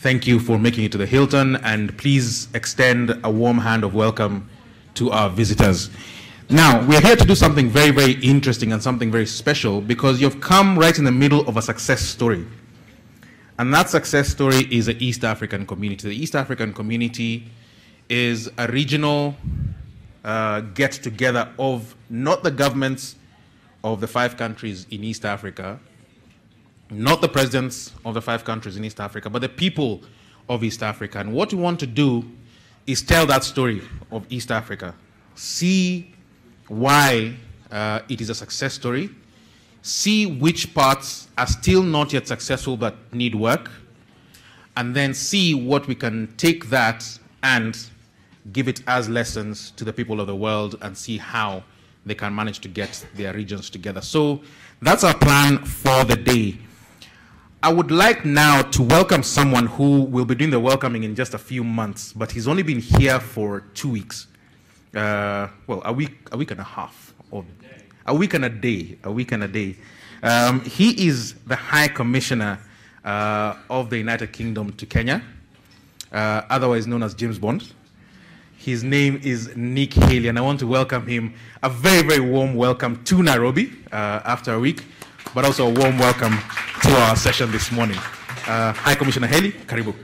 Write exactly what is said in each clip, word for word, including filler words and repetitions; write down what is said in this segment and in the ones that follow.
thank you for making it to the Hilton, and please extend a warm hand of welcome to our visitors. Now, we're here to do something very, very interesting and something very special, because you've come right in the middle of a success story. And that success story is the East African community. The East African community is a regional uh, get-together of not the governments of the five countries in East Africa, not the presidents of the five countries in East Africa, but the people of East Africa. And what we want to do is tell that story of East Africa, see why uh, it is a success story, see which parts are still not yet successful but need work, and then see what we can take that and give it as lessons to the people of the world and see how they can manage to get their regions together. So that's our plan for the day. I would like now to welcome someone who will be doing the welcoming in just a few months, but he's only been here for two weeks. Uh, well, a week, a week and a half, or a week and a day, a week and a day. Um, he is the High Commissioner uh, of the United Kingdom to Kenya, uh, otherwise known as James Bond. His name is Nick Haley, and I want to welcome him, a very, very warm welcome to Nairobi uh, after a week, but also a warm welcome to our session this morning. Uh, High Commissioner Haley, karibu.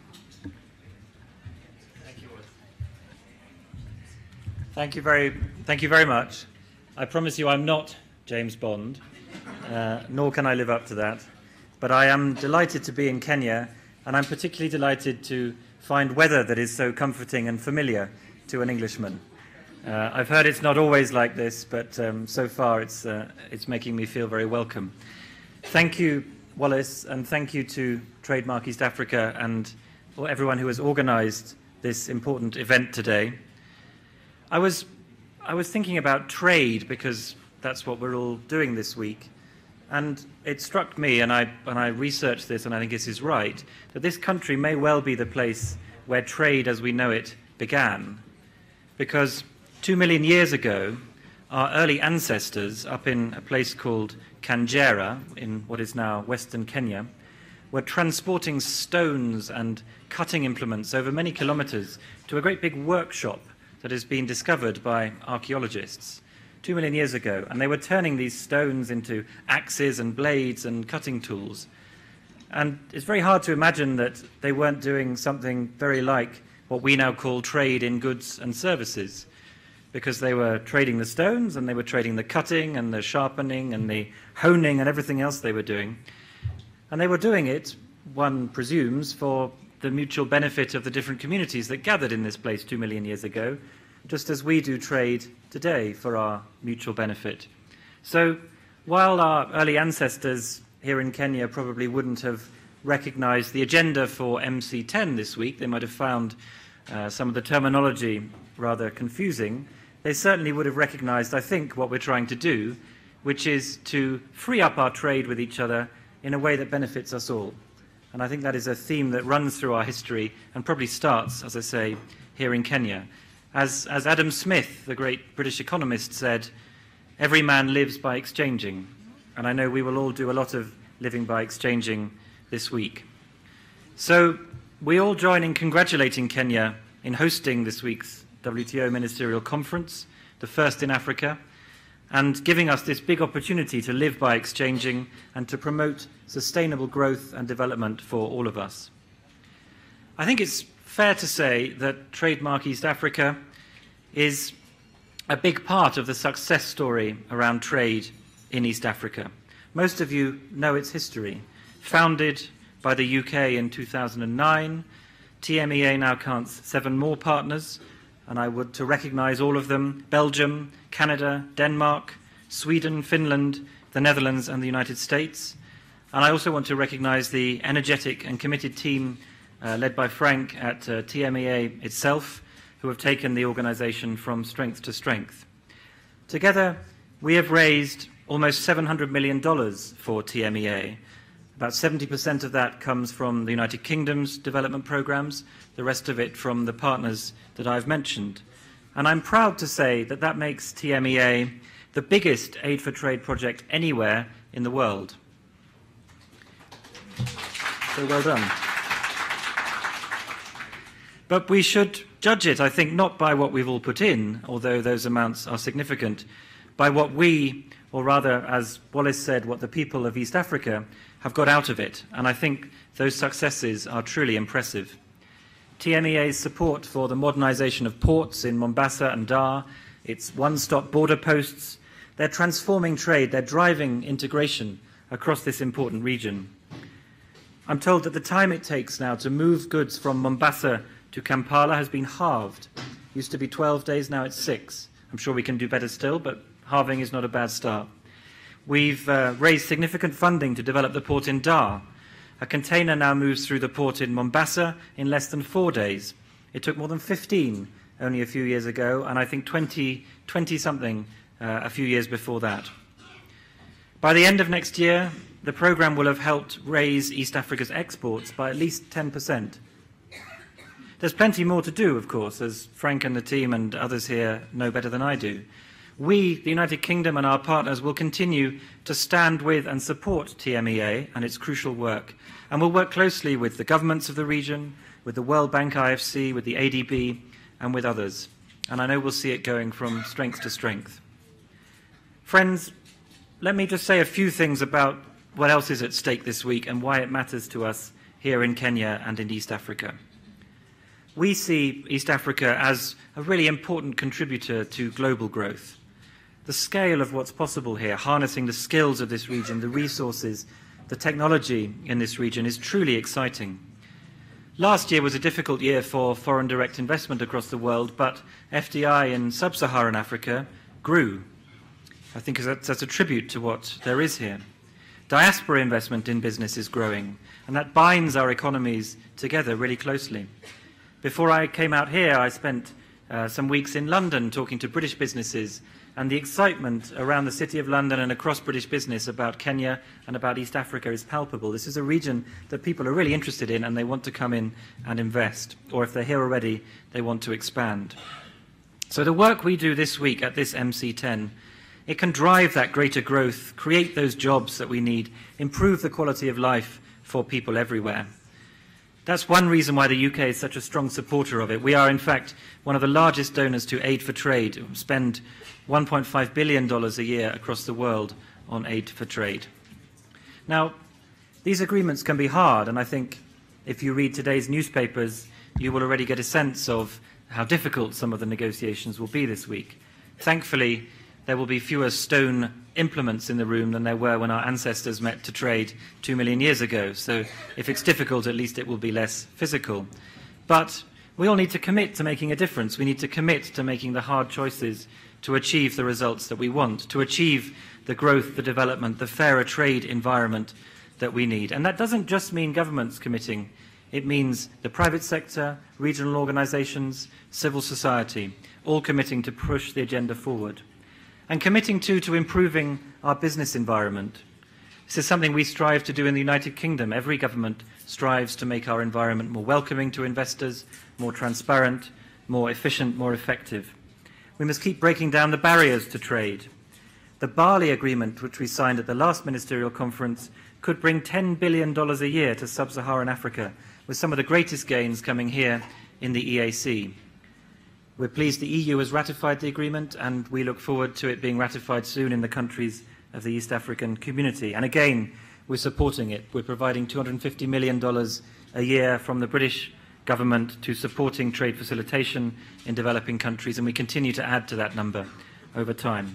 Thank you very, thank you very much. I promise you I'm not James Bond, uh, nor can I live up to that. But I am delighted to be in Kenya, and I'm particularly delighted to find weather that is so comforting and familiar to an Englishman. Uh, I've heard it's not always like this, but um, so far it's, uh, it's making me feel very welcome. Thank you, Wallace, and thank you to Trademark East Africa and everyone who has organized this important event today. I was, I was thinking about trade, because that's what we're all doing this week. And it struck me, and I, and I researched this, and I think this is right, that this country may well be the place where trade as we know it began. Because two million years ago, our early ancestors up in a place called Kangera, in what is now Western Kenya, were transporting stones and cutting implements over many kilometers to a great big workshop that has been discovered by archaeologists two million years ago. And they were turning these stones into axes and blades and cutting tools. And it's very hard to imagine that they weren't doing something very like what we now call trade in goods and services, because they were trading the stones and they were trading the cutting and the sharpening and the honing and everything else they were doing. And they were doing it, one presumes, for the mutual benefit of the different communities that gathered in this place two million years ago, just as we do trade today for our mutual benefit. So while our early ancestors here in Kenya probably wouldn't have recognized the agenda for M C ten this week, they might have found uh, some of the terminology rather confusing, they certainly would have recognized, I think, what we're trying to do, which is to free up our trade with each other in a way that benefits us all. And I think that is a theme that runs through our history and probably starts, as I say, here in Kenya. As, as Adam Smith, the great British economist, said, every man lives by exchanging. And I know we will all do a lot of living by exchanging this week. So we all join in congratulating Kenya in hosting this week's W T O Ministerial Conference, the first in Africa, and giving us this big opportunity to live by exchanging and to promote sustainable growth and development for all of us. I think it's fair to say that Trademark East Africa is a big part of the success story around trade in East Africa. Most of you know its history. Founded by the U K in two thousand nine, T M E A now counts seven more partners, and I would to recognize all of them: Belgium, Canada, Denmark, Sweden, Finland, the Netherlands, and the United States. And I also want to recognize the energetic and committed team uh, led by Frank at uh, T M E A itself, who have taken the organization from strength to strength. Together, we have raised almost seven hundred million dollars for T M E A. About seventy percent of that comes from the United Kingdom's development programs, the rest of it from the partners that I've mentioned. And I'm proud to say that that makes T M E A the biggest Aid for Trade project anywhere in the world. So well done. But we should judge it, I think, not by what we've all put in, although those amounts are significant, by what we, or rather, as Wallace said, what the people of East Africa have got out of it. And I think those successes are truly impressive. T M E A's support for the modernization of ports in Mombasa and Dar, its one-stop border posts, they're transforming trade, they're driving integration across this important region. I'm told that the time it takes now to move goods from Mombasa to Kampala has been halved. It used to be twelve days, now it's six. I'm sure we can do better still, but halving is not a bad start. We've uh, raised significant funding to develop the port in Dar. A container now moves through the port in Mombasa in less than four days. It took more than fifteen only a few years ago, and I think twenty, twenty-something uh, a few years before that. By the end of next year, the programme will have helped raise East Africa's exports by at least ten percent. There's plenty more to do, of course, as Frank and the team and others here know better than I do. We, the United Kingdom and our partners, will continue to stand with and support T M E A and its crucial work, and will work closely with the governments of the region, with the World Bank I F C, with the A D B, and with others. And I know we'll see it going from strength to strength. Friends, let me just say a few things about what else is at stake this week and why it matters to us here in Kenya and in East Africa. We see East Africa as a really important contributor to global growth. The scale of what's possible here, harnessing the skills of this region, the resources, the technology in this region, is truly exciting. Last year was a difficult year for foreign direct investment across the world, but F D I in sub-Saharan Africa grew. I think that's, that's a tribute to what there is here. Diaspora investment in business is growing, and that binds our economies together really closely. Before I came out here, I spent uh, some weeks in London talking to British businesses, and the excitement around the City of London and across British business about Kenya and about East Africa is palpable. This is a region that people are really interested in, and they want to come in and invest, or if they're here already, they want to expand. So the work we do this week at this M C ten, it can drive that greater growth, create those jobs that we need, improve the quality of life for people everywhere. That's one reason why the U K is such a strong supporter of it. We are, in fact, one of the largest donors to Aid for Trade. We spend one point five billion dollars a year across the world on Aid for Trade. Now, these agreements can be hard, and I think if you read today's newspapers, you will already get a sense of how difficult some of the negotiations will be this week. Thankfully, there will be fewer stone implements in the room than there were when our ancestors met to trade two million years ago. So if it's difficult, at least it will be less physical. But we all need to commit to making a difference. We need to commit to making the hard choices to achieve the results that we want, to achieve the growth, the development, the fairer trade environment that we need. And that doesn't just mean governments committing. It means the private sector, regional organizations, civil society, all committing to push the agenda forward. And committing too to improving our business environment. This is something we strive to do in the United Kingdom. Every government strives to make our environment more welcoming to investors, more transparent, more efficient, more effective. We must keep breaking down the barriers to trade. The Bali Agreement, which we signed at the last ministerial conference, could bring ten billion dollars a year to sub-Saharan Africa, with some of the greatest gains coming here in the E A C. We're pleased the E U has ratified the agreement, and we look forward to it being ratified soon in the countries of the East African community. And again, we're supporting it. We're providing two hundred fifty million dollars a year from the British government to supporting trade facilitation in developing countries, and we continue to add to that number over time.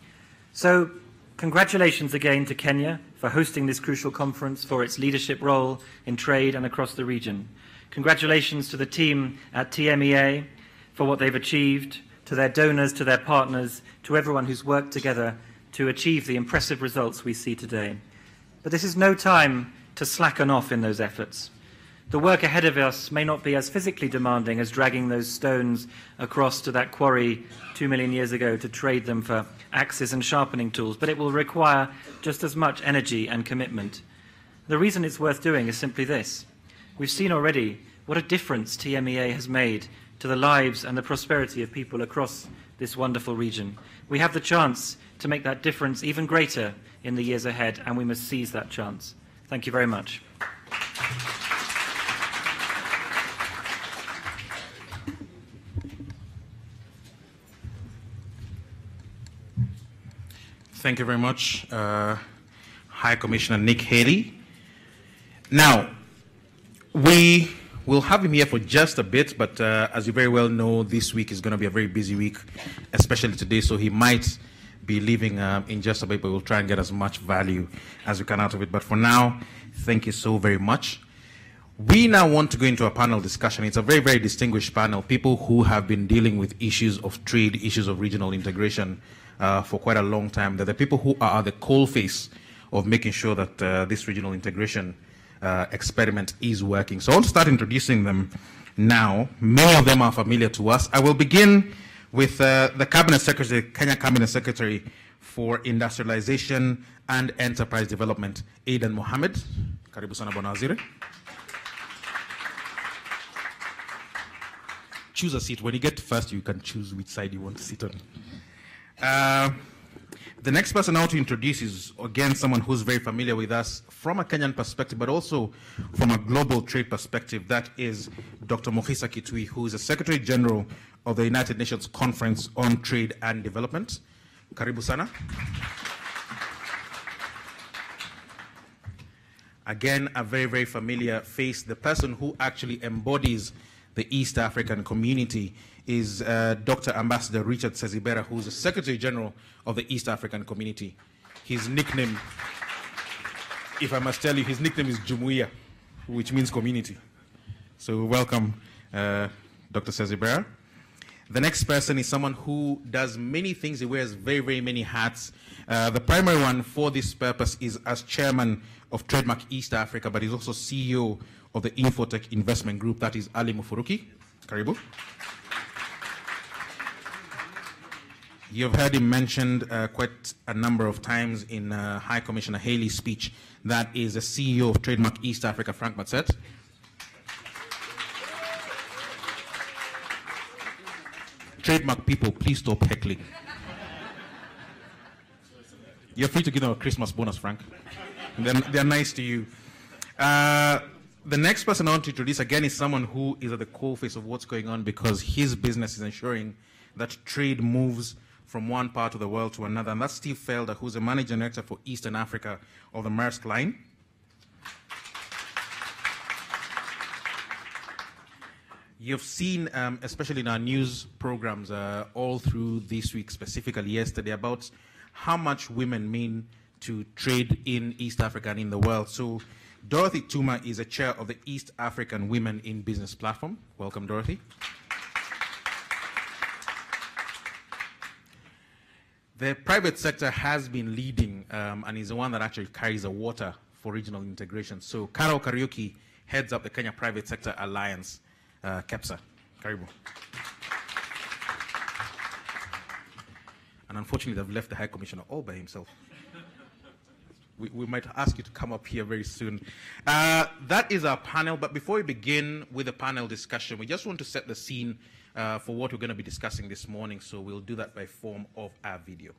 So, congratulations again to Kenya for hosting this crucial conference, for its leadership role in trade and across the region. Congratulations to the team at T M E A for what they've achieved, to their donors, to their partners, to everyone who's worked together to achieve the impressive results we see today. But this is no time to slacken off in those efforts. The work ahead of us may not be as physically demanding as dragging those stones across to that quarry two million years ago to trade them for axes and sharpening tools, but it will require just as much energy and commitment. The reason it's worth doing is simply this. We've seen already what a difference T M E A has made to the lives and the prosperity of people across this wonderful region. We have the chance to make that difference even greater in the years ahead, and we must seize that chance. Thank you very much. Thank you very much, uh, High Commissioner Nick Haley. Now, we will have him here for just a bit, but uh, as you very well know, this week is going to be a very busy week, especially today, so he might be leaving um, in just a bit, but we'll try and get as much value as we can out of it. But for now, thank you so very much. We now want to go into a panel discussion. It's a very, very distinguished panel, people who have been dealing with issues of trade, issues of regional integration uh, for quite a long time. They're the people who are the coalface of making sure that uh, this regional integration uh, experiment is working. So I want to start introducing them now. Many of them are familiar to us. I will begin with uh, the Cabinet Secretary, Kenya Cabinet Secretary for Industrialization and Enterprise Development, Aidan Mohamed. Karibu sana Bwana Waziri. Choose a seat. When you get first, you can choose which side you want to sit on. Uh, the next person I want to introduce is, again, someone who's very familiar with us from a Kenyan perspective, but also from a global trade perspective. That is Doctor Mohisa Kitui, who is the Secretary General of the United Nations Conference on Trade and Development. Karibu sana. Again, a very, very familiar face. The person who actually embodies the East African community is uh, Doctor Ambassador Richard Sezibera, who is the Secretary General of the East African community. His nickname, if I must tell you, his nickname is Jumuiya, which means community. So welcome, uh, Doctor Sezibera. The next person is someone who does many things. He wears very, very many hats. Uh, the primary one for this purpose is as chairman of Trademark East Africa, but he's also C E O of the Infotech Investment Group. That is Ali Mufuruki. Karibu. You've heard him mentioned uh, quite a number of times in uh, High Commissioner Haley's speech. That is the C E O of Trademark East Africa, Frank Matset. Trademark people, please stop heckling. You're free to give them a Christmas bonus, Frank. They're, they're nice to you. Uh, the next person I want to introduce again is someone who is at the coalface of what's going on, because his business is ensuring that trade moves from one part of the world to another. And that's Steve Felder, who's the Managing Director for Eastern Africa of the Maersk Line. You've seen, um, especially in our news programs uh, all through this week, specifically yesterday, about how much women mean to trade in East Africa and in the world. So Dorothy Tuma is a chair of the East African Women in Business Platform. Welcome, Dorothy. The private sector has been leading um, and is the one that actually carries the water for regional integration. So Carol Kariuki heads up the Kenya Private Sector Alliance, uh, KEPSA. Karibu. And unfortunately, they've left the High Commissioner all by himself. We, we might ask you to come up here very soon. Uh, that is our panel, but before we begin with the panel discussion, we just want to set the scene uh, for what we're going to be discussing this morning, so we'll do that by form of our video.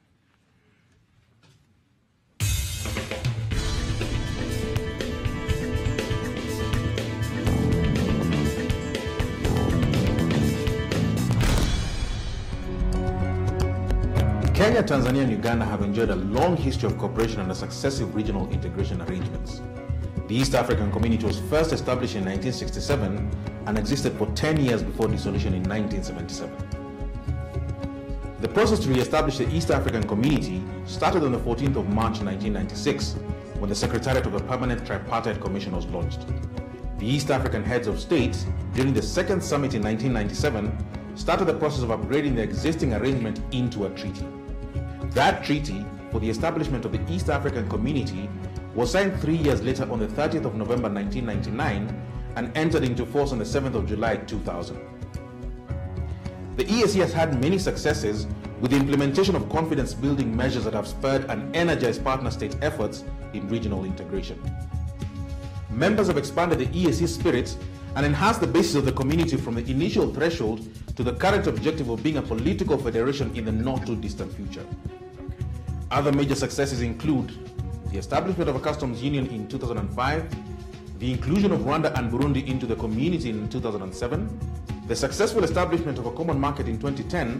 Kenya, Tanzania, and Uganda have enjoyed a long history of cooperation under successive regional integration arrangements. The East African Community was first established in nineteen sixty-seven and existed for ten years before dissolution in nineteen seventy-seven. The process to re-establish the East African Community started on the fourteenth of March nineteen ninety-six, when the Secretariat of a Permanent Tripartite Commission was launched. The East African heads of state, during the second summit in nineteen ninety-seven, started the process of upgrading the existing arrangement into a treaty. That treaty for the establishment of the East African Community was signed three years later on the thirtieth of November nineteen ninety-nine and entered into force on the seventh of July two thousand. The E A C has had many successes with the implementation of confidence-building measures that have spurred and energized partner state efforts in regional integration. Members have expanded the E A C spirit and enhanced the basis of the community from the initial threshold to the current objective of being a political federation in the not-too-distant future. Other major successes include the establishment of a customs union in two thousand five, the inclusion of Rwanda and Burundi into the community in two thousand seven, the successful establishment of a common market in twenty ten,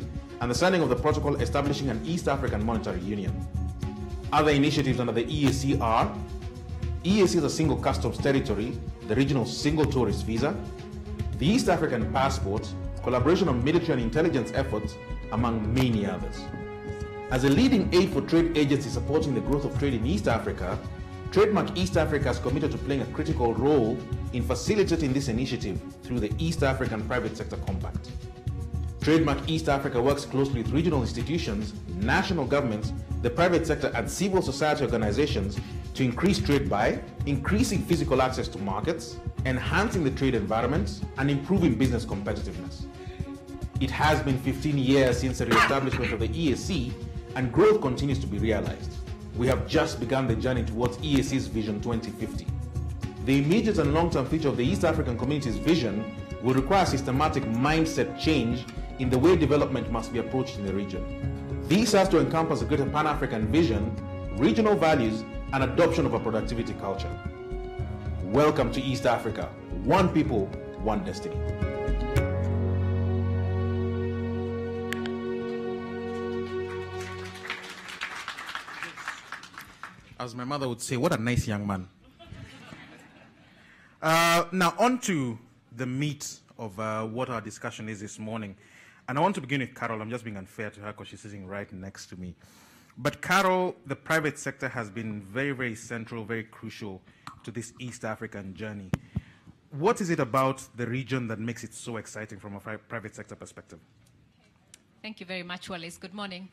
and the signing of the protocol establishing an East African Monetary Union. Other initiatives under the E A C are: E A C is a single customs territory, the regional single tourist visa, the East African passport, collaboration on military and intelligence efforts, among many others. As a leading aid for trade agency supporting the growth of trade in East Africa, Trademark East Africa is committed to playing a critical role in facilitating this initiative through the East African Private Sector Compact. Trademark East Africa works closely with regional institutions, national governments, the private sector, and civil society organizations to increase trade by increasing physical access to markets, enhancing the trade environment, and improving business competitiveness. It has been fifteen years since the re-establishment of the E A C, and growth continues to be realized. We have just begun the journey towards E A C's Vision twenty fifty. The immediate and long-term future of the East African community's vision will require systematic mindset change in the way development must be approached in the region. This has to encompass a greater Pan-African vision, regional values, and adoption of a productivity culture. Welcome to East Africa. One people, one destiny. As my mother would say, what a nice young man. Uh, now, on to the meat of uh, what our discussion is this morning. And I want to begin with Carol. I'm just being unfair to her because she's sitting right next to me. But Carol, the private sector has been very, very central, very crucial to this East African journey. What is it about the region that makes it so exciting from a private sector perspective? Thank you very much, Wallace. Good morning.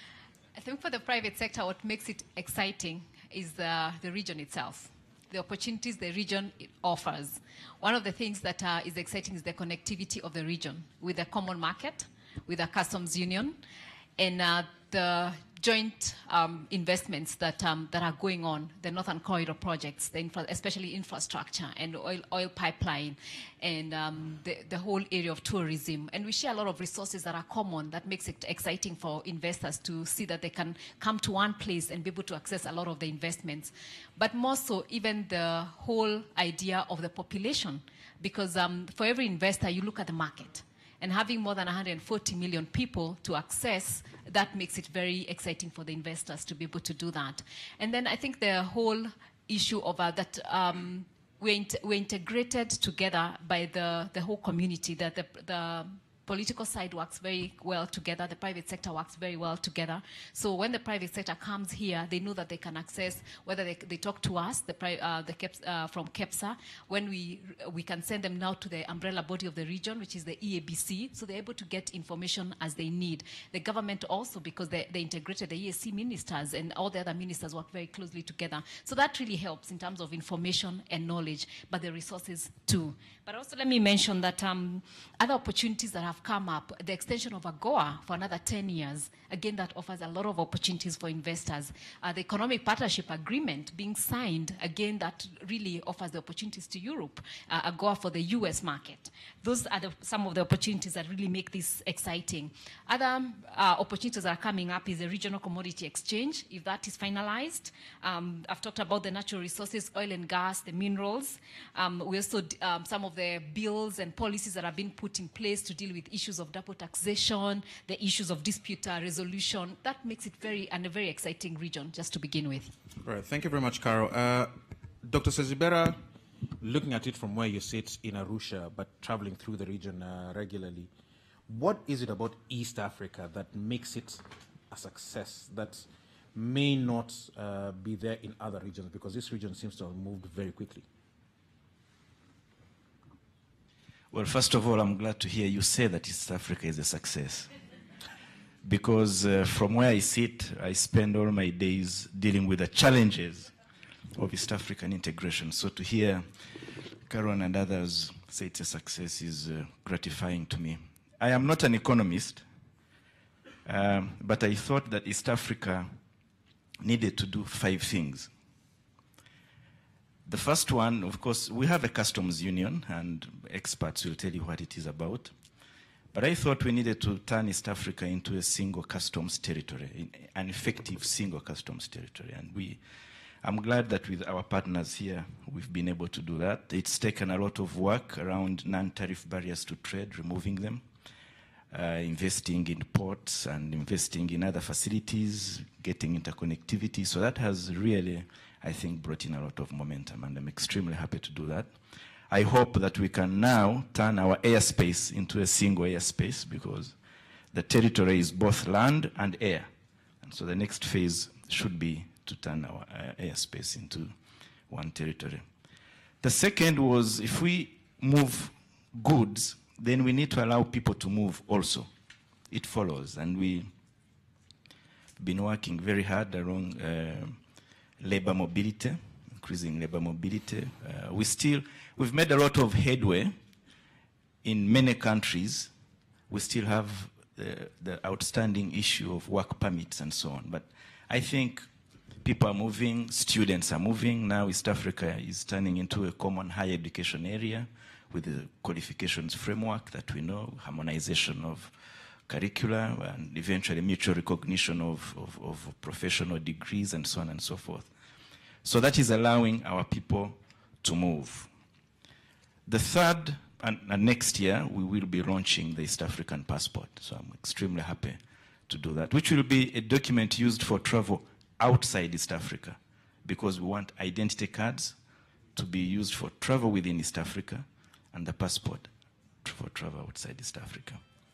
I think for the private sector, what makes it exciting is the, the region itself, the opportunities the region offers. One of the things that uh, is exciting is the connectivity of the region with a common market, with a customs union, and uh, the joint um, investments that, um, that are going on, the Northern Corridor projects, the infra especially infrastructure and oil, oil pipeline, and um, the, the whole area of tourism. And we share a lot of resources that are common that makes it exciting for investors to see that they can come to one place and be able to access a lot of the investments. But more so, even the whole idea of the population, because um, for every investor, you look at the market. And having more than one hundred forty million people to access, that makes it very exciting for the investors to be able to do that. And then I think the whole issue of uh, that um, we're, int we're integrated together by the, the whole community, that the, the political side works very well together, the private sector works very well together. So when the private sector comes here, they know that they can access, whether they, they talk to us, the, uh, the Keps, uh, from KEPSA, when we, we can send them now to the umbrella body of the region, which is the E A B C, so they're able to get information as they need. The government also, because they, they integrated the E A C ministers and all the other ministers work very closely together. So that really helps in terms of information and knowledge, but the resources too. But also let me mention that um, other opportunities that have come up, the extension of AGOA for another ten years, again, that offers a lot of opportunities for investors. Uh, the economic partnership agreement being signed, again, that really offers the opportunities to Europe, uh, AGOA for the U S market. Those are the, some of the opportunities that really make this exciting. Other uh, opportunities that are coming up is the regional commodity exchange, if that is finalized. Um, I've talked about the natural resources, oil and gas, the minerals. Um, we also, um, some of the bills and policies that have been put in place to deal with issues of double taxation, the issues of dispute uh, resolution. That makes it very, and a very exciting region, just to begin with. All right, thank you very much, Carol. Uh, Doctor Sezibera, looking at it from where you sit in Arusha, but traveling through the region uh, regularly, what is it about East Africa that makes it a success that may not uh, be there in other regions? Because this region seems to have moved very quickly. Well, first of all, I'm glad to hear you say that East Africa is a success. Because uh, from where I sit, I spend all my days dealing with the challenges of East African integration. So to hear Karen and others say it's a success is uh, gratifying to me. I am not an economist, um, but I thought that East Africa needed to do five things. The first one, of course, we have a customs union, and experts will tell you what it is about. But I thought we needed to turn East Africa into a single customs territory, an effective single customs territory. And we, I'm glad that with our partners here, we've been able to do that. It's taken a lot of work around non-tariff barriers to trade, removing them. uh, investing in ports and investing in other facilities, getting interconnectivity. So that has really, I think, brought in a lot of momentum, and I'm extremely happy to do that. I hope that we can now turn our airspace into a single airspace, because the territory is both land and air. And so the next phase should be to turn our uh, airspace into one territory. The second was, if we move goods, then we need to allow people to move also. It follows. And we've been working very hard around uh, labor mobility, increasing labor mobility. Uh, we still, we've made a lot of headway in many countries. We still have the, the outstanding issue of work permits and so on. But I think people are moving, students are moving. Now East Africa is turning into a common higher education area with the qualifications framework that we know, harmonization of curricula, and eventually mutual recognition of, of, of professional degrees and so on and so forth. So that is allowing our people to move. The third, and, and next year, we will be launching the East African passport. So I'm extremely happy to do that, which will be a document used for travel outside East Africa, because we want identity cards to be used for travel within East Africa, and the passport for travel outside East Africa.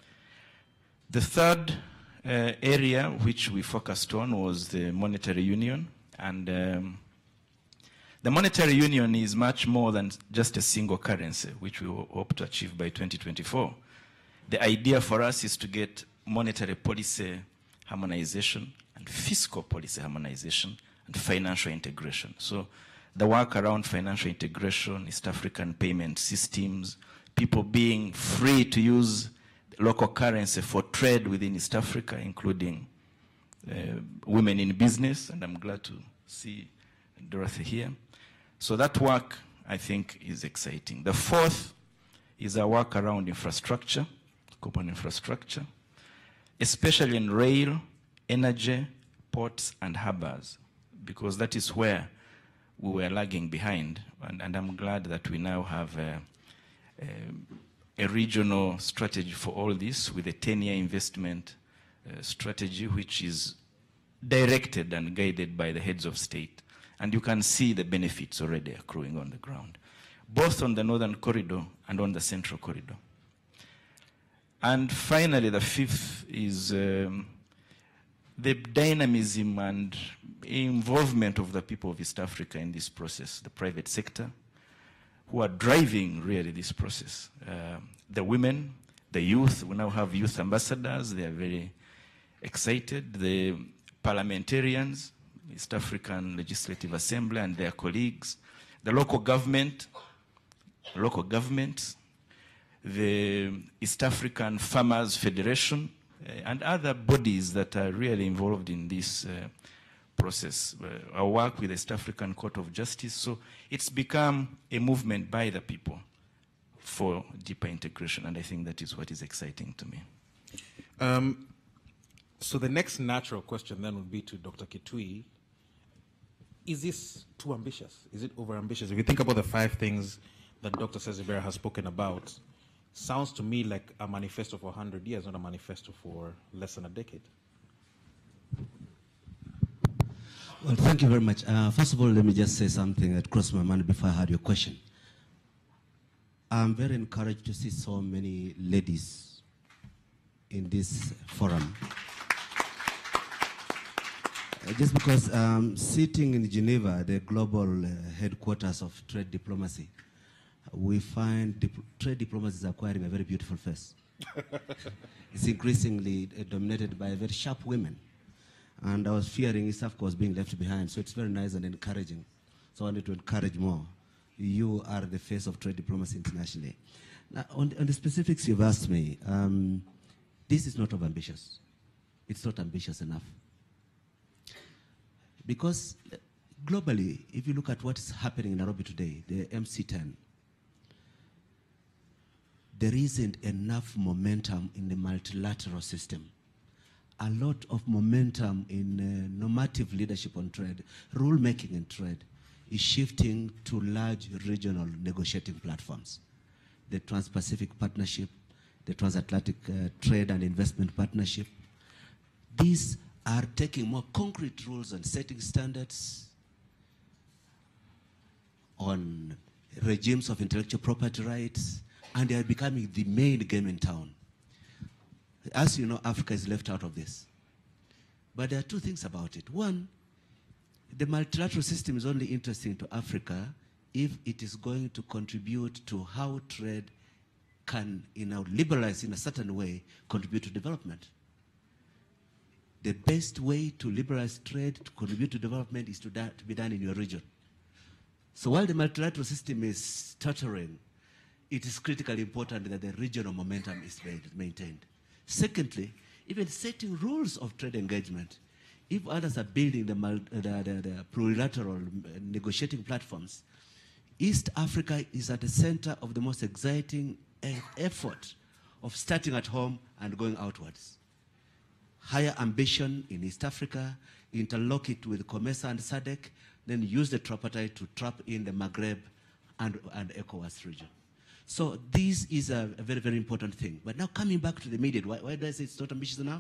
The third uh, area which we focused on was the monetary union. And um, the monetary union is much more than just a single currency, which we hope to achieve by twenty twenty-four. The idea for us is to get monetary policy harmonization and fiscal policy harmonization and financial integration. So the work around financial integration, East African payment systems, people being free to use local currency for trade within East Africa, including uh, women in business, and I'm glad to see Dorothy here. So that work, I think, is exciting. The fourth is our work around infrastructure, common infrastructure, especially in rail, energy, ports, and harbors, because that is where we were lagging behind, and, and I'm glad that we now have a, a, a regional strategy for all this, with a ten-year investment uh, strategy which is directed and guided by the heads of state. And you can see the benefits already accruing on the ground, both on the northern corridor and on the central corridor. And finally, the fifth is um, the dynamism and involvement of the people of East Africa in this process, the private sector, who are driving really this process. Uh, the women, the youth, we now have youth ambassadors, they are very excited. The parliamentarians, East African Legislative Assembly and their colleagues, the local government, local governments, the East African Farmers Federation, uh, and other bodies that are really involved in this uh, process. Uh, our work with the East African Court of Justice. So it's become a movement by the people for deeper integration, and I think that is what is exciting to me. Um, so the next natural question then would be to Doctor Kitui. Is this too ambitious? Is it over-ambitious? If you think about the five things that Doctor Sezibera has spoken about, sounds to me like a manifesto for one hundred years, not a manifesto for less than a decade. Well, thank you very much. Uh, first of all, let me just say something that crossed my mind before I had your question. I'm very encouraged to see so many ladies in this forum. Uh, just because um, sitting in Geneva, the global uh, headquarters of trade diplomacy, we find dip trade diplomacy is acquiring a very beautiful face. It's increasingly uh, dominated by very sharp women. And I was fearing East Africa was being left behind, so it's very nice and encouraging. So I wanted to encourage more. You are the face of trade diplomacy internationally. Now, on, on the specifics you've asked me, um, this is not overambitious. It's not ambitious enough. Because globally, if you look at what is happening in Nairobi today, the M C ten, there isn't enough momentum in the multilateral system. A lot of momentum in uh, normative leadership on trade, rule-making in trade, is shifting to large regional negotiating platforms. The Trans-Pacific Partnership, the Transatlantic uh, Trade and Investment Partnership. These are taking more concrete rules and setting standards on regimes of intellectual property rights, and they are becoming the main game in town. As you know, Africa is left out of this. But there are two things about it. One, the multilateral system is only interesting to Africa if it is going to contribute to how trade can, you know, liberalize in a certain way, contribute to development. The best way to liberalize trade, to contribute to development, is to, da to be done in your region. So while the multilateral system is stuttering, it is critically important that the regional momentum is maintained. Secondly, even setting rules of trade engagement. If others are building the, the, the, the plurilateral negotiating platforms, East Africa is at the center of the most exciting effort of starting at home and going outwards. Higher ambition in East Africa, interlock it with COMESA and S A D C, then use the tripartite to trap in the Maghreb and, and ECOWAS region. So this is a, a very, very important thing. But now coming back to the immediate, why, why do I say it's not ambitious enough?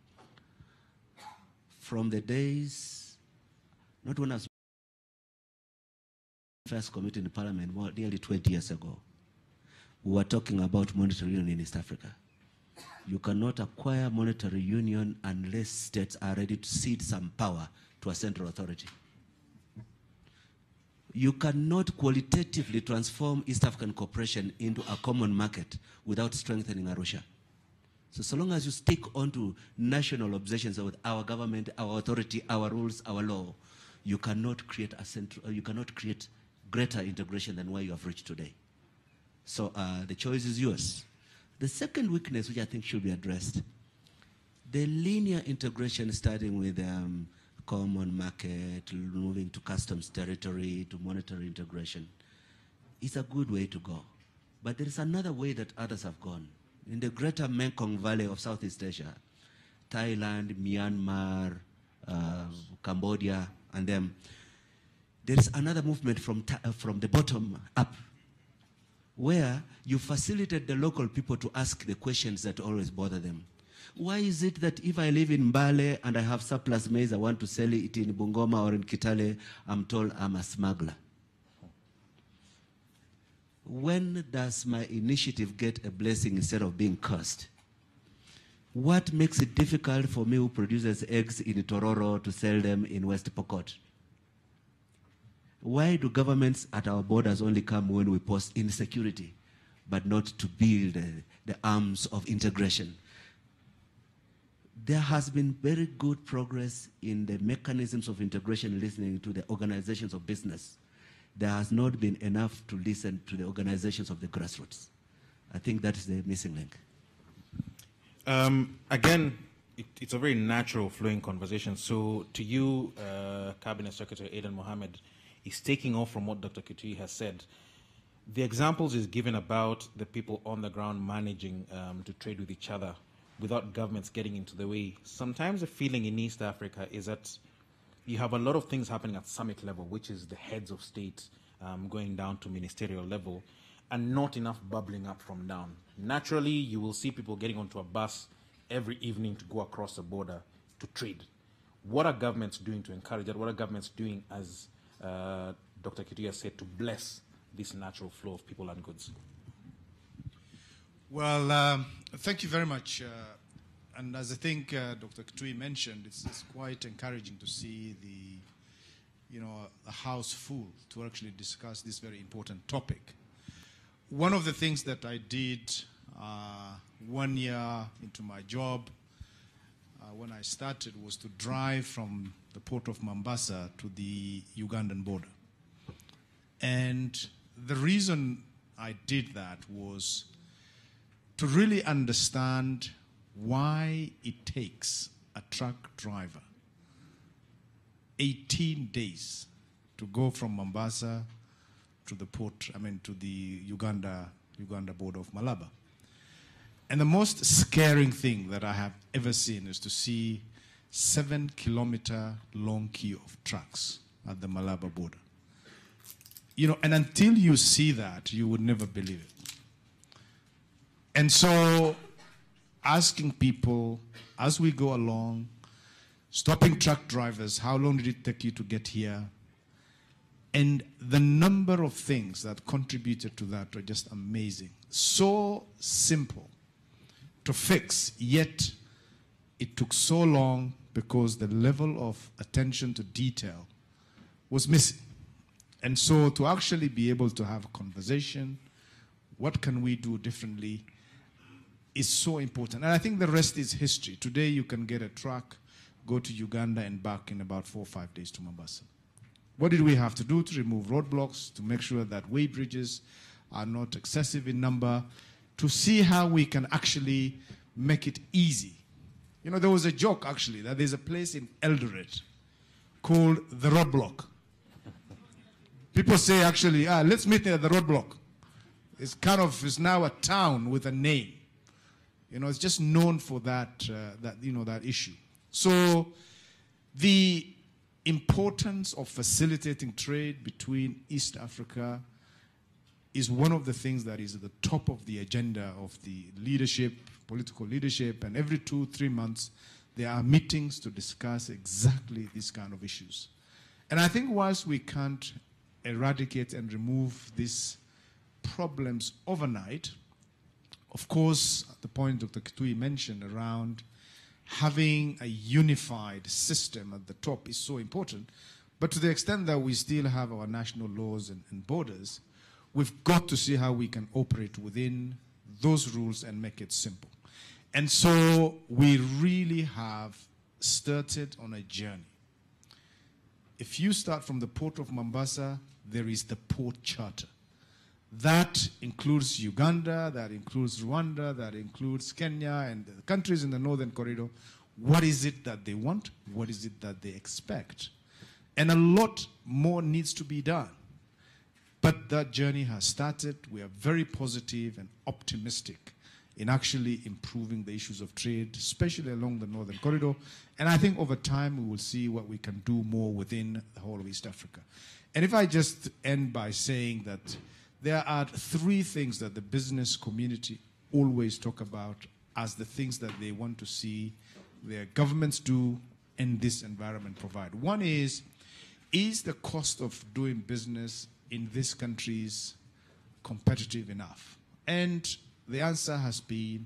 From the days, not when I was first committee in the parliament, more, nearly twenty years ago, we were talking about monetary union in East Africa. You cannot acquire monetary union unless states are ready to cede some power to a central authority. You cannot qualitatively transform East African cooperation into a common market without strengthening Arusha. So, so long as you stick onto national obsessions with our government, our authority, our rules, our law, you cannot create a central, you cannot create greater integration than where you have reached today. So uh, the choice is yours. The second weakness, which I think should be addressed, the linear integration starting with um, common market, moving to customs territory, to monetary integration, is a good way to go. But there is another way that others have gone. In the greater Mekong Valley of Southeast Asia, Thailand, Myanmar, uh, Cambodia, and them, there is another movement from, uh, from the bottom up, where you facilitate the local people to ask the questions that always bother them. Why is it that if I live in Mbale and I have surplus maize, I want to sell it in Bungoma or in Kitale, I'm told I'm a smuggler? When does my initiative get a blessing instead of being cursed? What makes it difficult for me who produces eggs in Tororo to sell them in West Pokot? Why do governments at our borders only come when we post insecurity, but not to build uh, the arms of integration? There has been very good progress in the mechanisms of integration, listening to the organizations of business. There has not been enough to listen to the organizations of the grassroots. I think that is the missing link. Um, again, it, it's a very natural flowing conversation. So to you, uh, Cabinet Secretary Aden Mohammed, is taking off from what Doctor Kitui has said. The examples is given about the people on the ground managing um, to trade with each other without governments getting into the way. Sometimes the feeling in East Africa is that you have a lot of things happening at summit level, which is the heads of state um, going down to ministerial level, and not enough bubbling up from down. Naturally, you will see people getting onto a bus every evening to go across the border to trade. What are governments doing to encourage that? What are governments doing, as uh, Doctor Kitui has said, to bless this natural flow of people and goods? Well, um, thank you very much. Uh, and as I think uh, Doctor Kitui mentioned, it's, it's quite encouraging to see the, you know, a house full to actually discuss this very important topic. One of the things that I did uh, one year into my job uh, when I started was to drive from the port of Mombasa to the Ugandan border. And the reason I did that was to really understand why it takes a truck driver eighteen days to go from Mombasa to the port, I mean, to the Uganda, Uganda border of Malaba. And the most scaring thing that I have ever seen is to see seven kilometer long queue of trucks at the Malaba border. You know, and until you see that, you would never believe it. And so asking people as we go along, stopping truck drivers, how long did it take you to get here? And the number of things that contributed to that are just amazing. So simple to fix, yet it took so long because the level of attention to detail was missing. And so to actually be able to have a conversation, what can we do differently, is so important. And I think the rest is history. Today you can get a truck, go to Uganda and back in about four or five days to Mombasa. What did we have to do to remove roadblocks, to make sure that way bridges are not excessive in number, to see how we can actually make it easy. You know, there was a joke actually that there's a place in Eldoret called the Roadblock. People say actually, ah, let's meet at the Roadblock. It's kind of, it's now a town with a name. You know, it's just known for that, uh, that, you know, that issue. So the importance of facilitating trade between East Africa is one of the things that is at the top of the agenda of the leadership, political leadership, and every two, three months there are meetings to discuss exactly these kind of issues. And I think whilst we can't eradicate and remove these problems overnight, of course, the point Doctor Kitui mentioned around having a unified system at the top is so important. But to the extent that we still have our national laws and, and borders, we've got to see how we can operate within those rules and make it simple. And so we really have started on a journey. If you start from the port of Mombasa, there is the port charter. That includes Uganda, that includes Rwanda, that includes Kenya and the countries in the Northern Corridor. What is it that they want? What is it that they expect? And a lot more needs to be done. But that journey has started. We are very positive and optimistic in actually improving the issues of trade, especially along the Northern Corridor. And I think over time we will see what we can do more within the whole of East Africa. And if I just end by saying that there are three things that the business community always talk about as the things that they want to see their governments do and this environment provide. One is, is the cost of doing business in these countries competitive enough? And the answer has been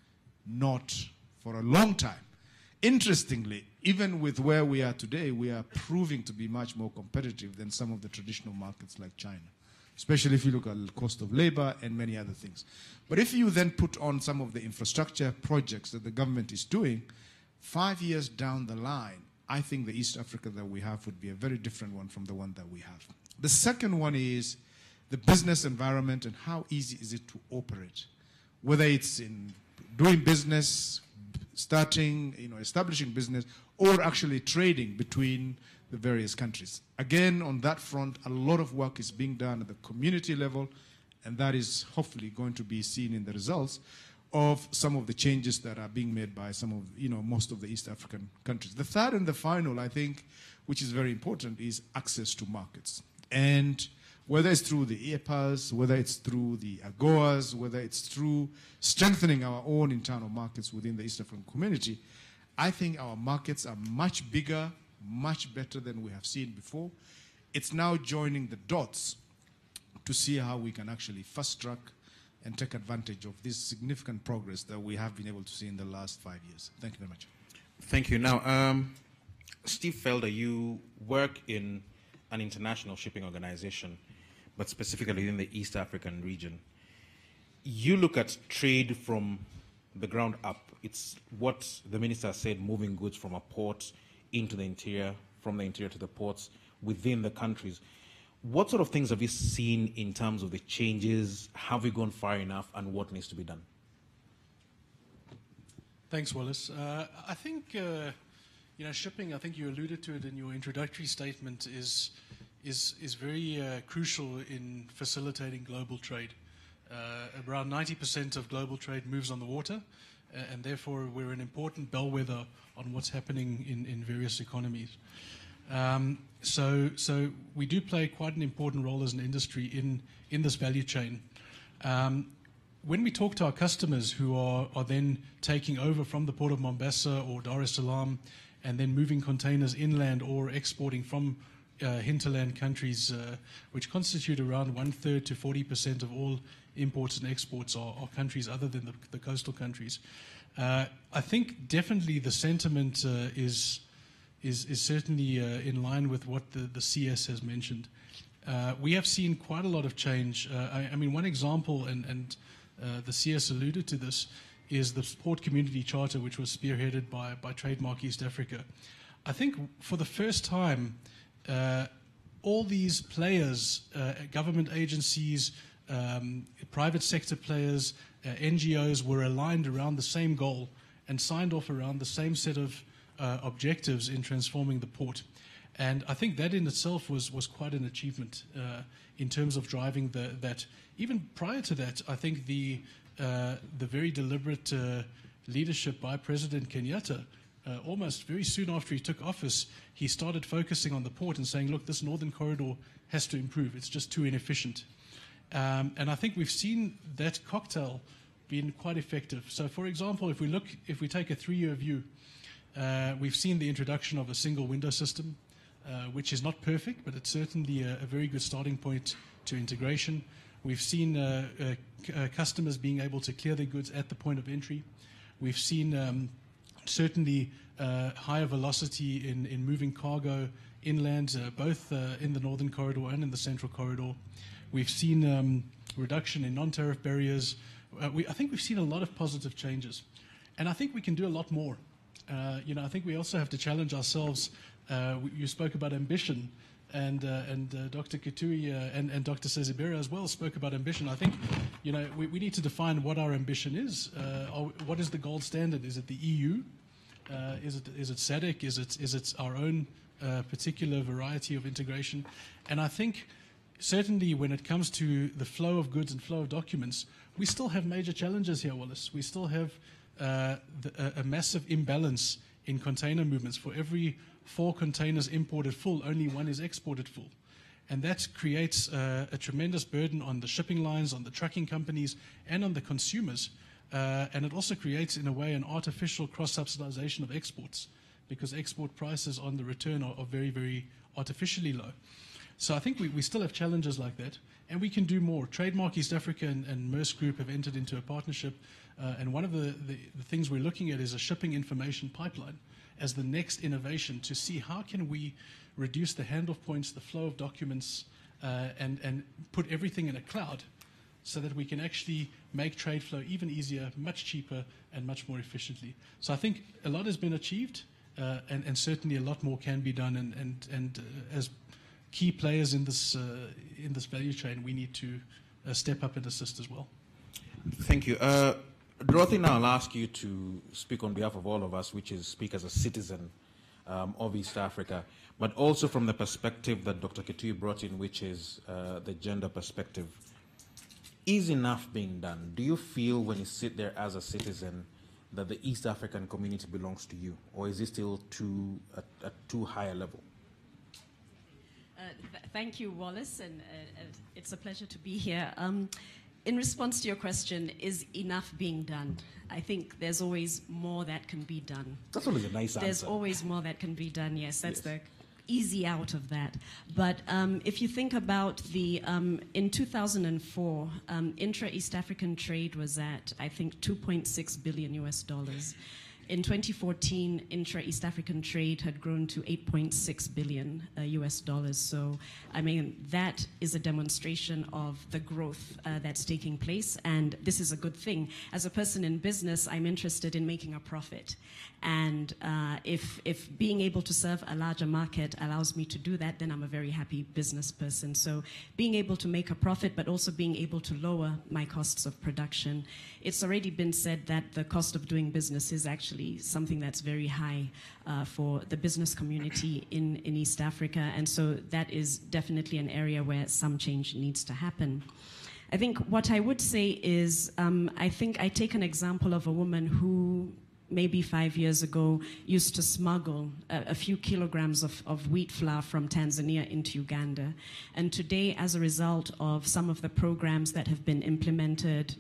not for a long time. Interestingly, even with where we are today, we are proving to be much more competitive than some of the traditional markets like China, especially if you look at the cost of labor and many other things. But if you then put on some of the infrastructure projects that the government is doing, five years down the line, I think the East Africa that we have would be a very different one from the one that we have. The second one is the business environment and how easy is it to operate, whether it's in doing business, starting, you know, establishing business, or actually trading between the various countries. Again, on that front, a lot of work is being done at the community level, and that is hopefully going to be seen in the results of some of the changes that are being made by some of, you know, most of the East African countries. The third and the final, I think, which is very important, is access to markets. And whether it's through the E A P As, whether it's through the AGOAs, whether it's through strengthening our own internal markets within the East African community, I think our markets are much bigger, much better than we have seen before. It's now joining the dots to see how we can actually fast track and take advantage of this significant progress that we have been able to see in the last five years. Thank you very much. Thank you. Now, um, Steve Felder, you work in an international shipping organization, but specifically in the East African region. You look at trade from the ground up. It's what the minister said, moving goods from a port into the interior, from the interior to the ports within the countries. What sort of things have you seen in terms of the changes? Have we gone far enough, and what needs to be done? Thanks, Wallace. Uh, I think, uh, you know, shipping, I think you alluded to it in your introductory statement, is, is, is very uh, crucial in facilitating global trade. Uh, around ninety percent of global trade moves on the water, uh, and therefore we're an important bellwether on what's happening in, in various economies. Um, so, so we do play quite an important role as an industry in, in this value chain. Um, when we talk to our customers who are, are then taking over from the port of Mombasa or Dar es Salaam and then moving containers inland or exporting from uh, hinterland countries, uh, which constitute around one-third to forty percent of all imports and exports are, are countries other than the, the coastal countries. Uh, I think definitely the sentiment uh, is, is, is certainly uh, in line with what the, the C S has mentioned. Uh, we have seen quite a lot of change. Uh, I, I mean, one example, and, and uh, the C S alluded to this, is the Port Community Charter, which was spearheaded by, by Trademark East Africa. I think for the first time, uh, all these players, uh, government agencies, um, private sector players, uh, N G Os were aligned around the same goal and signed off around the same set of uh, objectives in transforming the port. And I think that in itself was, was quite an achievement uh, in terms of driving the, that. Even prior to that, I think the, uh, the very deliberate uh, leadership by President Kenyatta, uh, almost very soon after he took office, he started focusing on the port and saying, look, this northern corridor has to improve. It's just too inefficient. Um, and I think we've seen that cocktail being quite effective. So, for example, if we look, if we take a three-year view, uh, we've seen the introduction of a single window system, Uh, which is not perfect, but it's certainly a, a very good starting point to integration. We've seen uh, uh, c uh, customers being able to clear their goods at the point of entry. We've seen um, certainly uh, higher velocity in, in moving cargo inland, uh, both uh, in the northern corridor and in the central corridor. We've seen um, reduction in non-tariff barriers. Uh, we, I think we've seen a lot of positive changes. And I think we can do a lot more. Uh, you know, I think we also have to challenge ourselves. Uh, you spoke about ambition, and uh, and uh, Doctor Kitui uh, and, and Doctor Sezibera as well spoke about ambition. I think, you know, we, we need to define what our ambition is. Uh, are, what is the gold standard? Is it the E U? Uh, is it is it S A D C? Is it is it our own uh, particular variety of integration? And I think certainly when it comes to the flow of goods and flow of documents, we still have major challenges here, Wallace. We still have uh, the, a, a massive imbalance in container movements. For every four containers imported full, only one is exported full. And that creates uh, a tremendous burden on the shipping lines, on the trucking companies, and on the consumers. Uh, and it also creates, in a way, an artificial cross-subsidization of exports, because export prices on the return are, are very, very artificially low. So I think we, we still have challenges like that, and we can do more. Trademark East Africa and, and Maersk Group have entered into a partnership, uh, and one of the, the, the things we're looking at is a shipping information pipeline as the next innovation to see how can we reduce the handoff points, the flow of documents, uh, and, and put everything in a cloud so that we can actually make trade flow even easier, much cheaper, and much more efficiently. So I think a lot has been achieved, uh, and, and certainly a lot more can be done. And, and, and uh, as key players in this, uh, in this value chain, we need to uh, step up and assist as well. Thank you. Uh, Dorothy, now I'll ask you to speak on behalf of all of us, which is speak as a citizen um, of East Africa, but also from the perspective that Doctor Kitui brought in, which is uh, the gender perspective. Is enough being done? Do you feel when you sit there as a citizen that the East African community belongs to you, or is it still too, at, at too high a level? Uh, th thank you, Wallace, and uh, it's a pleasure to be here. Um, In response to your question, is enough being done? I think there's always more that can be done. That's always a nice answer. There's always more that can be done, yes. That's yes. the easy out of that. But um, if you think about the, um, in two thousand four, um, intra-East African trade was at, I think, two point six billion U S dollars. In twenty fourteen, intra-East African trade had grown to eight point six billion uh, U S dollars. So, I mean, that is a demonstration of the growth uh, that's taking place, and this is a good thing. As a person in business, I'm interested in making a profit. And uh, if, if being able to serve a larger market allows me to do that, then I'm a very happy business person. So being able to make a profit, but also being able to lower my costs of production. It's already been said that the cost of doing business is actually something that's very high uh, for the business community in, in East Africa. And so that is definitely an area where some change needs to happen. I think what I would say is, um, I think I take an example of a woman who maybe five years ago used to smuggle a, a few kilograms of, of wheat flour from Tanzania into Uganda. And today, as a result of some of the programs that have been implemented,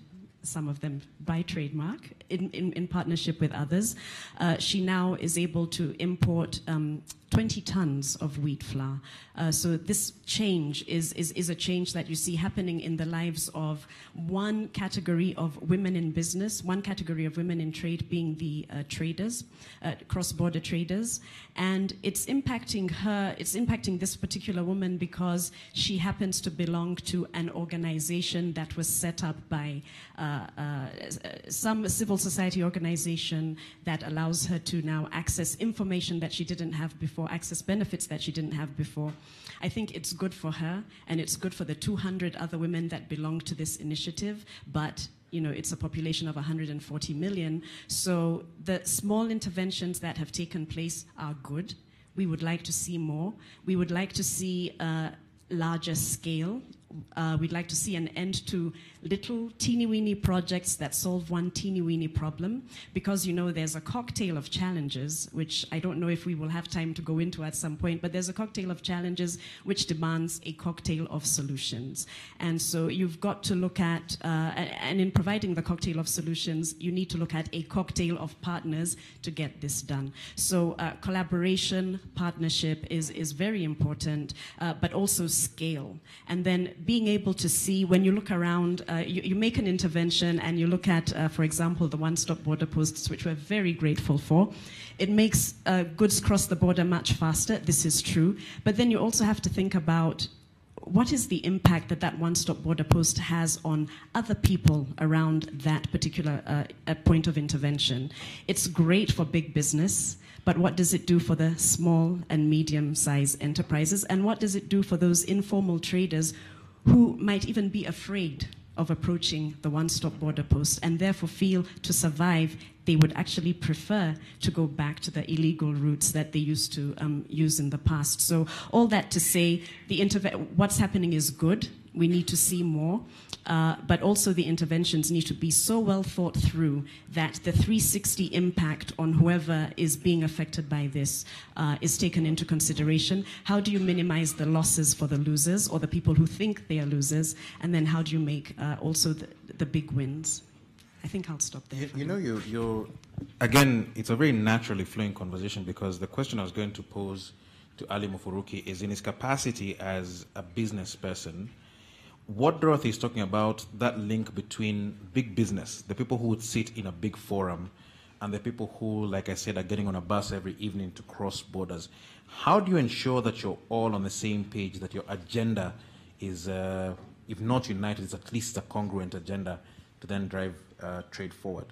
some of them by trademark, in, in, in partnership with others. Uh, she now is able to import um, twenty tons of wheat flour. Uh, so this change is, is, is a change that you see happening in the lives of one category of women in business, one category of women in trade being the uh, traders, uh, cross-border traders. And it's impacting her, it's impacting this particular woman because she happens to belong to an organization that was set up by uh, uh, some civil society organization that allows her to now access information that she didn't have before, access benefits that she didn't have before. I think it's good for her, and it's good for the two hundred other women that belong to this initiative, but you know, it's a population of one hundred forty million, so the small interventions that have taken place are good. We would like to see more. We would like to see a larger scale. Uh, we'd like to see an end to little teeny-weeny projects that solve one teeny-weeny problem, because, you know, there's a cocktail of challenges, which I don't know if we will have time to go into at some point, but there's a cocktail of challenges which demands a cocktail of solutions. And so you've got to look at, uh, and in providing the cocktail of solutions, you need to look at a cocktail of partners to get this done. So uh, collaboration, partnership is, is very important, uh, but also scale. And then being able to see, when you look around, uh, you, you make an intervention and you look at, uh, for example, the one-stop border posts, which we're very grateful for. It makes uh, goods cross the border much faster. This is true. But then you also have to think about what is the impact that that one-stop border post has on other people around that particular uh, point of intervention. It's great for big business, but what does it do for the small and medium-sized enterprises? And what does it do for those informal traders who might even be afraid of approaching the one-stop border post and therefore feel to survive, they would actually prefer to go back to the illegal routes that they used to um, use in the past. So all that to say, the interve- what's happening is good. We need to see more, uh, but also the interventions need to be so well thought through that the three sixty impact on whoever is being affected by this uh, is taken into consideration. How do you minimize the losses for the losers or the people who think they are losers? And then how do you make uh, also the, the big wins? I think I'll stop there. You, you know, you, you're, again, it's a very naturally flowing conversation, because the question I was going to pose to Ali Mufuruki is, in his capacity as a business person, what Dorothy is talking about, that link between big business, the people who would sit in a big forum, and the people who, like I said, are getting on a bus every evening to cross borders. How do you ensure that you're all on the same page, that your agenda is, uh, if not united, it's at least a congruent agenda to then drive uh, trade forward?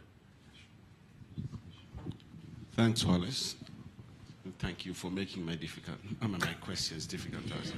Thanks, Wallace. And thank you for making my difficult, I mean, my questions difficult.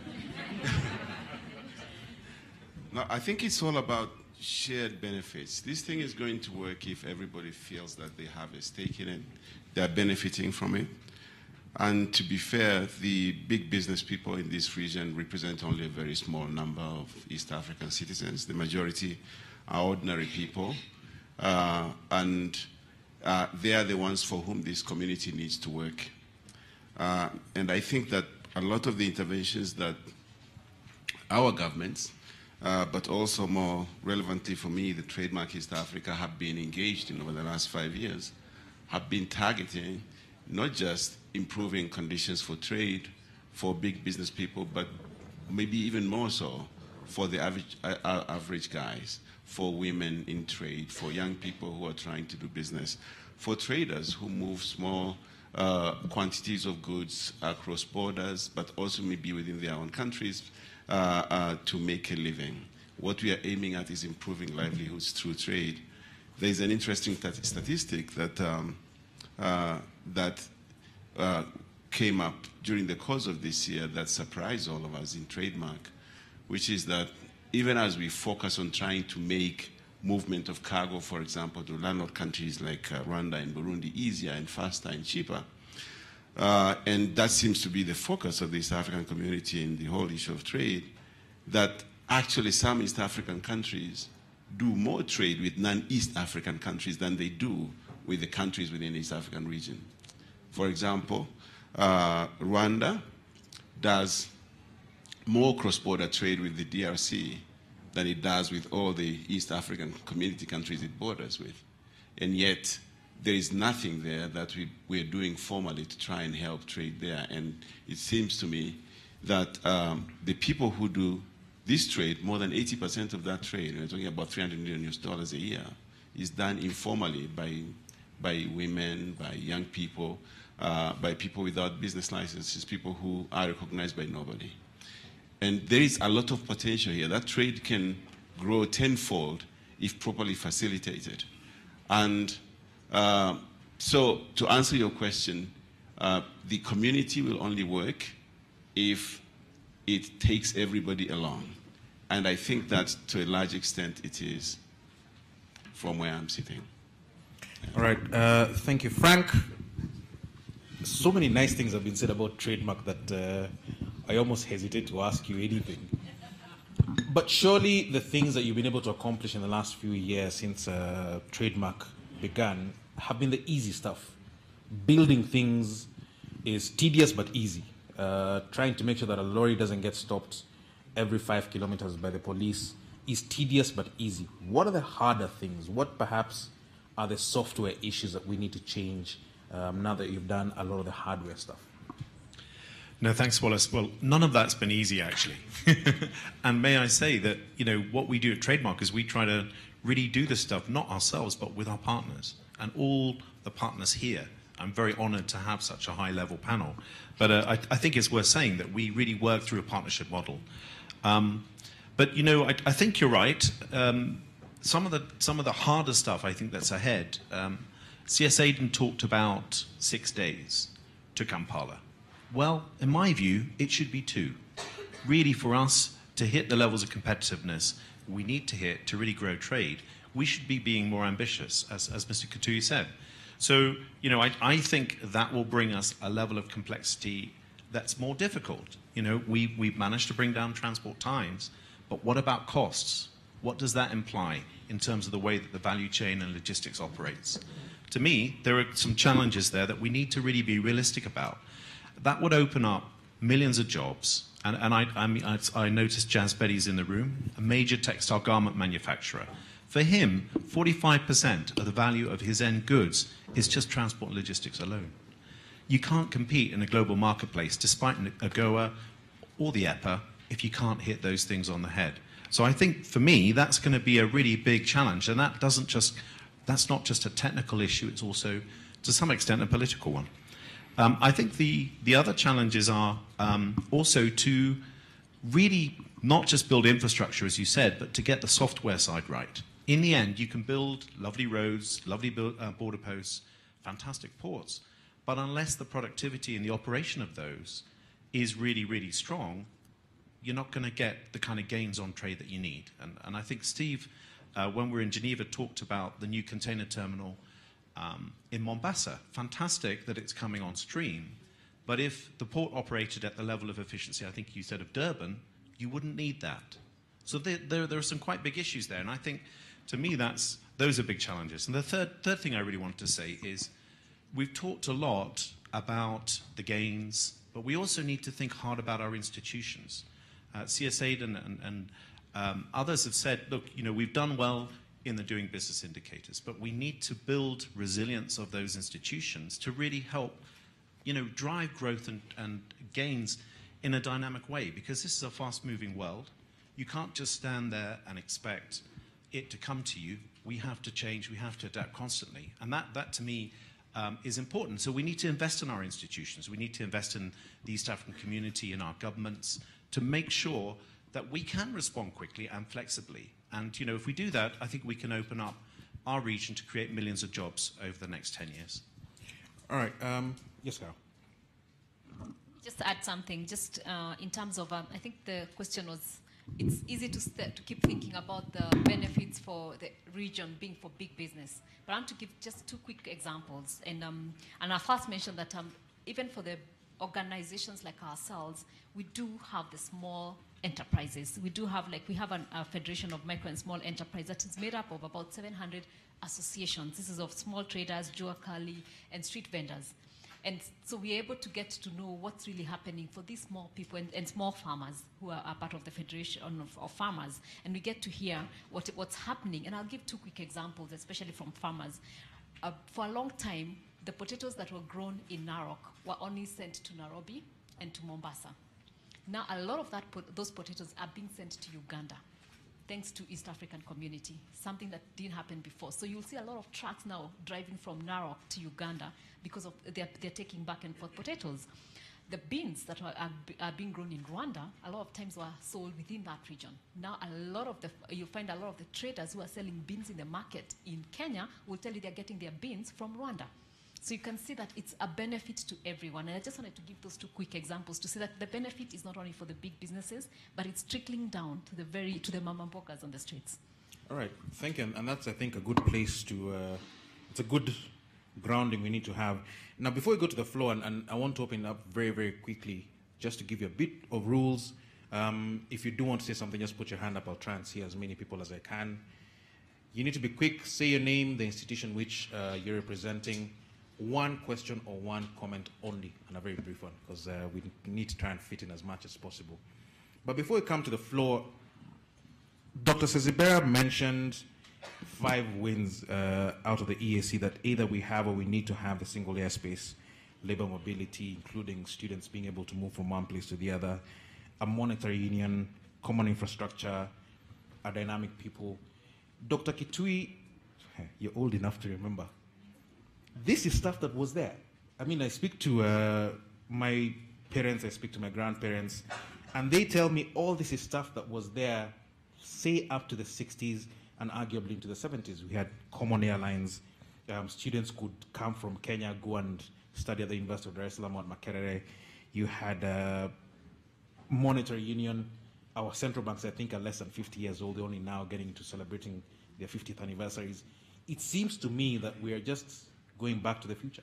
No, I think it's all about shared benefits. This thing is going to work if everybody feels that they have a stake in it, they're benefiting from it. And to be fair, the big business people in this region represent only a very small number of East African citizens. The majority are ordinary people, uh, and uh, they are the ones for whom this community needs to work. Uh, and I think that a lot of the interventions that our governments, Uh, but also more relevantly for me, the Trademark East Africa have been engaged in over the last five years, have been targeting not just improving conditions for trade for big business people, but maybe even more so for the average, uh, average guys, for women in trade, for young people who are trying to do business, for traders who move small uh, quantities of goods across borders, but also maybe within their own countries, Uh, uh, to make a living. What we are aiming at is improving livelihoods through trade. There is an interesting statistic that, um, uh, that uh, came up during the course of this year that surprised all of us in Trademark, which is that even as we focus on trying to make movement of cargo, for example, to landlocked countries like uh, Rwanda and Burundi easier and faster and cheaper, Uh, and that seems to be the focus of the East African community in the whole issue of trade, that actually some East African countries do more trade with non-East African countries than they do with the countries within the East African region. For example, uh, Rwanda does more cross-border trade with the D R C than it does with all the East African community countries it borders with. And yet, there is nothing there that we, we're doing formally to try and help trade there. And it seems to me that um, the people who do this trade, more than eighty percent of that trade, we're talking about three hundred million U S dollars a year, is done informally by, by women, by young people, uh, by people without business licenses, people who are recognized by nobody. And there is a lot of potential here. That trade can grow tenfold if properly facilitated. And uh, so to answer your question, uh, the community will only work if it takes everybody along. And I think that to a large extent it is from where I'm sitting. Yeah. All right, uh, thank you. Frank, so many nice things have been said about trademark that uh, I almost hesitate to ask you anything. But surely the things that you've been able to accomplish in the last few years since uh, trademark began have been the easy stuff. Building things is tedious but easy. Uh, trying to make sure that a lorry doesn't get stopped every five kilometers by the police is tedious but easy. What are the harder things? What perhaps are the software issues that we need to change um, now that you've done a lot of the hardware stuff? No, thanks, Wallace. Well, none of that's been easy, actually. And may I say that, you know, what we do at Trademark is we try to really do this stuff, not ourselves, but with our partners. And all the partners here, I'm very honored to have such a high-level panel. But uh, I, I think it's worth saying that we really work through a partnership model. Um, but, you know, I, I think you're right. Um, some of the, some of the harder stuff, I think, that's ahead. Um, C S Aiden talked about six days to Kampala. Well, in my view, it should be two. Really, for us to hit the levels of competitiveness we need to hit to really grow trade, we should be being more ambitious, as, as Mister Katui said. So, you know, I, I think that will bring us a level of complexity that's more difficult. You know, we, we've managed to bring down transport times, but what about costs? What does that imply in terms of the way that the value chain and logistics operates? To me, there are some challenges there that we need to really be realistic about. That would open up millions of jobs. And, and I, I, mean, I, I noticed Jazz Betty's in the room, a major textile garment manufacturer. For him, forty-five percent of the value of his end goods is just transport and logistics alone. You can't compete in a global marketplace, despite AGOA or the E P A, if you can't hit those things on the head. So I think, for me, that's going to be a really big challenge. And that doesn't just, that's not just a technical issue, it's also, to some extent, a political one. Um, I think the, the other challenges are um, also to really not just build infrastructure, as you said, but to get the software side right. In the end, you can build lovely roads, lovely build, uh, border posts, fantastic ports, but unless the productivity and the operation of those is really, really strong, you're not going to get the kind of gains on trade that you need. And, and I think Steve, uh, when we were in Geneva, talked about the new container terminal Um, in Mombasa. Fantastic that it's coming on stream, but if the port operated at the level of efficiency, I think you said, of Durban, you wouldn't need that. So there, there, there are some quite big issues there, and I think, to me, that's, those are big challenges. And the third, third thing I really want to say is, we've talked a lot about the gains, but we also need to think hard about our institutions. Uh, C S Aiden and, and um, others have said, look, you know, we've done well in the doing business indicators, but we need to build resilience of those institutions to really help, you know, drive growth and, and gains in a dynamic way, because this is a fast-moving world. You can't just stand there and expect it to come to you. We have to change, we have to adapt constantly, and that, that to me, um, is important. So we need to invest in our institutions, we need to invest in the East African community, in our governments, to make sure that we can respond quickly and flexibly. And, you know, if we do that, I think we can open up our region to create millions of jobs over the next ten years. All right. Um, yes, Carol. Just to add something, just uh, in terms of, um, I think the question was, it's easy to, st to keep thinking about the benefits for the region being for big business. But I want to give just two quick examples. And, um, and I first mentioned that um, even for the organizations like ourselves, we do have the small enterprises. We do have, like, we have an, a Federation of Micro and Small Enterprise that is made up of about seven hundred associations. This is of small traders, Jua Kali, and street vendors. And so we're able to get to know what's really happening for these small people and, and small farmers who are, are part of the Federation of, of Farmers. And we get to hear what, what's happening. And I'll give two quick examples, especially from farmers. Uh, for a long time, the potatoes that were grown in Narok were only sent to Nairobi and to Mombasa. Now a lot of that po those potatoes are being sent to Uganda, thanks to East African community, something that didn't happen before. So you'll see a lot of trucks now driving from Narok to Uganda because of they're, they're taking back and forth potatoes. The beans that are, are, are being grown in Rwanda, a lot of times were sold within that region. Now a lot of the, you'll find a lot of the traders who are selling beans in the market in Kenya will tell you they're getting their beans from Rwanda. So you can see that it's a benefit to everyone. And I just wanted to give those two quick examples to see that the benefit is not only for the big businesses, but it's trickling down to the very to the mama mbokas on the streets. All right, thank you. And that's, I think, a good place to, uh, it's a good grounding we need to have. Now, before we go to the floor, and, and I want to open up very, very quickly, just to give you a bit of rules. Um, if you do want to say something, just put your hand up. I'll try and see as many people as I can. You need to be quick. Say your name, the institution which uh, you're representing. One question or one comment only, and a very brief one, because uh, we need to try and fit in as much as possible. But before we come to the floor, Doctor Sezibera mentioned five wins uh, out of the E A C that either we have or we need to have the single airspace, labor mobility, including students being able to move from one place to the other, a monetary union, common infrastructure, a dynamic people. Doctor Kitui, you're old enough to remember. This is stuff that was there. I mean, I speak to uh, my parents, I speak to my grandparents, and they tell me all this is stuff that was there, say up to the sixties and arguably into the seventies. We had common airlines. Um, students could come from Kenya, go and study at the University of Dar es Salaam at Makerere. You had a monetary union. Our central banks, I think, are less than fifty years old. They're only now getting into celebrating their fiftieth anniversaries. It seems to me that we are just going back to the future.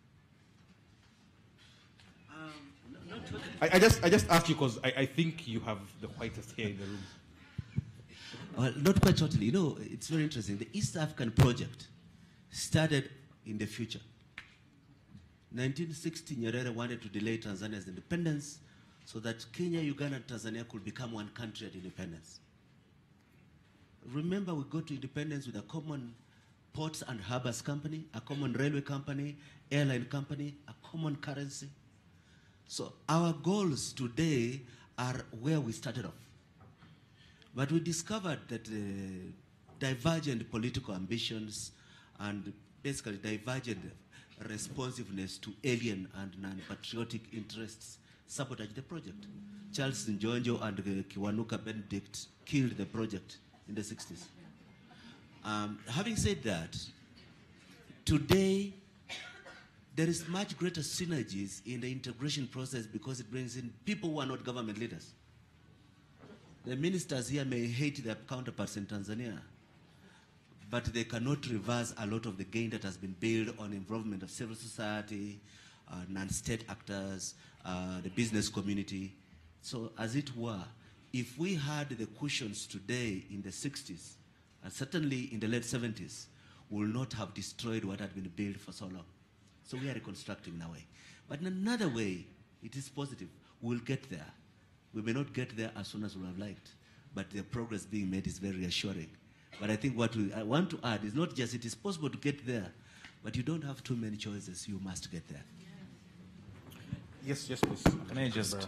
Um, no, not totally. I, I just I just ask you because I, I think you have the whitest hair in the room. Well, not quite totally. You know, it's very interesting. The East African project started in the future. nineteen sixty, Nyerere wanted to delay Tanzania's independence so that Kenya, Uganda, and Tanzania could become one country at independence. Remember, we got to independence with a common ports and harbors company, a common railway company, airline company, a common currency. So our goals today are where we started off. But we discovered that uh, divergent political ambitions and basically divergent responsiveness to alien and non-patriotic interests sabotaged the project. Charles Njonjo and uh, Kiwanuka Benedict killed the project in the sixties. Um, having said that, today there is much greater synergies in the integration process because it brings in people who are not government leaders. The ministers here may hate their counterparts in Tanzania, but they cannot reverse a lot of the gain that has been built on involvement of civil society, uh, non-state actors, uh, the business community. So as it were, if we had the cushions today in the sixties, and certainly in the late seventies, we will not have destroyed what had been built for so long. So we are reconstructing in a way. But in another way, it is positive. We'll get there. We may not get there as soon as we have liked, but the progress being made is very reassuring. But I think what we, I want to add is not just it is possible to get there, but you don't have too many choices. You must get there. Yes, yes, please. Can I just...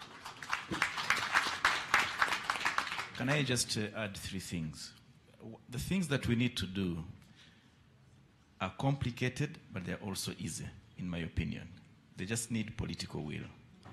Can I just uh, add three things? The things that we need to do are complicated, but they're also easy, in my opinion. They just need political will.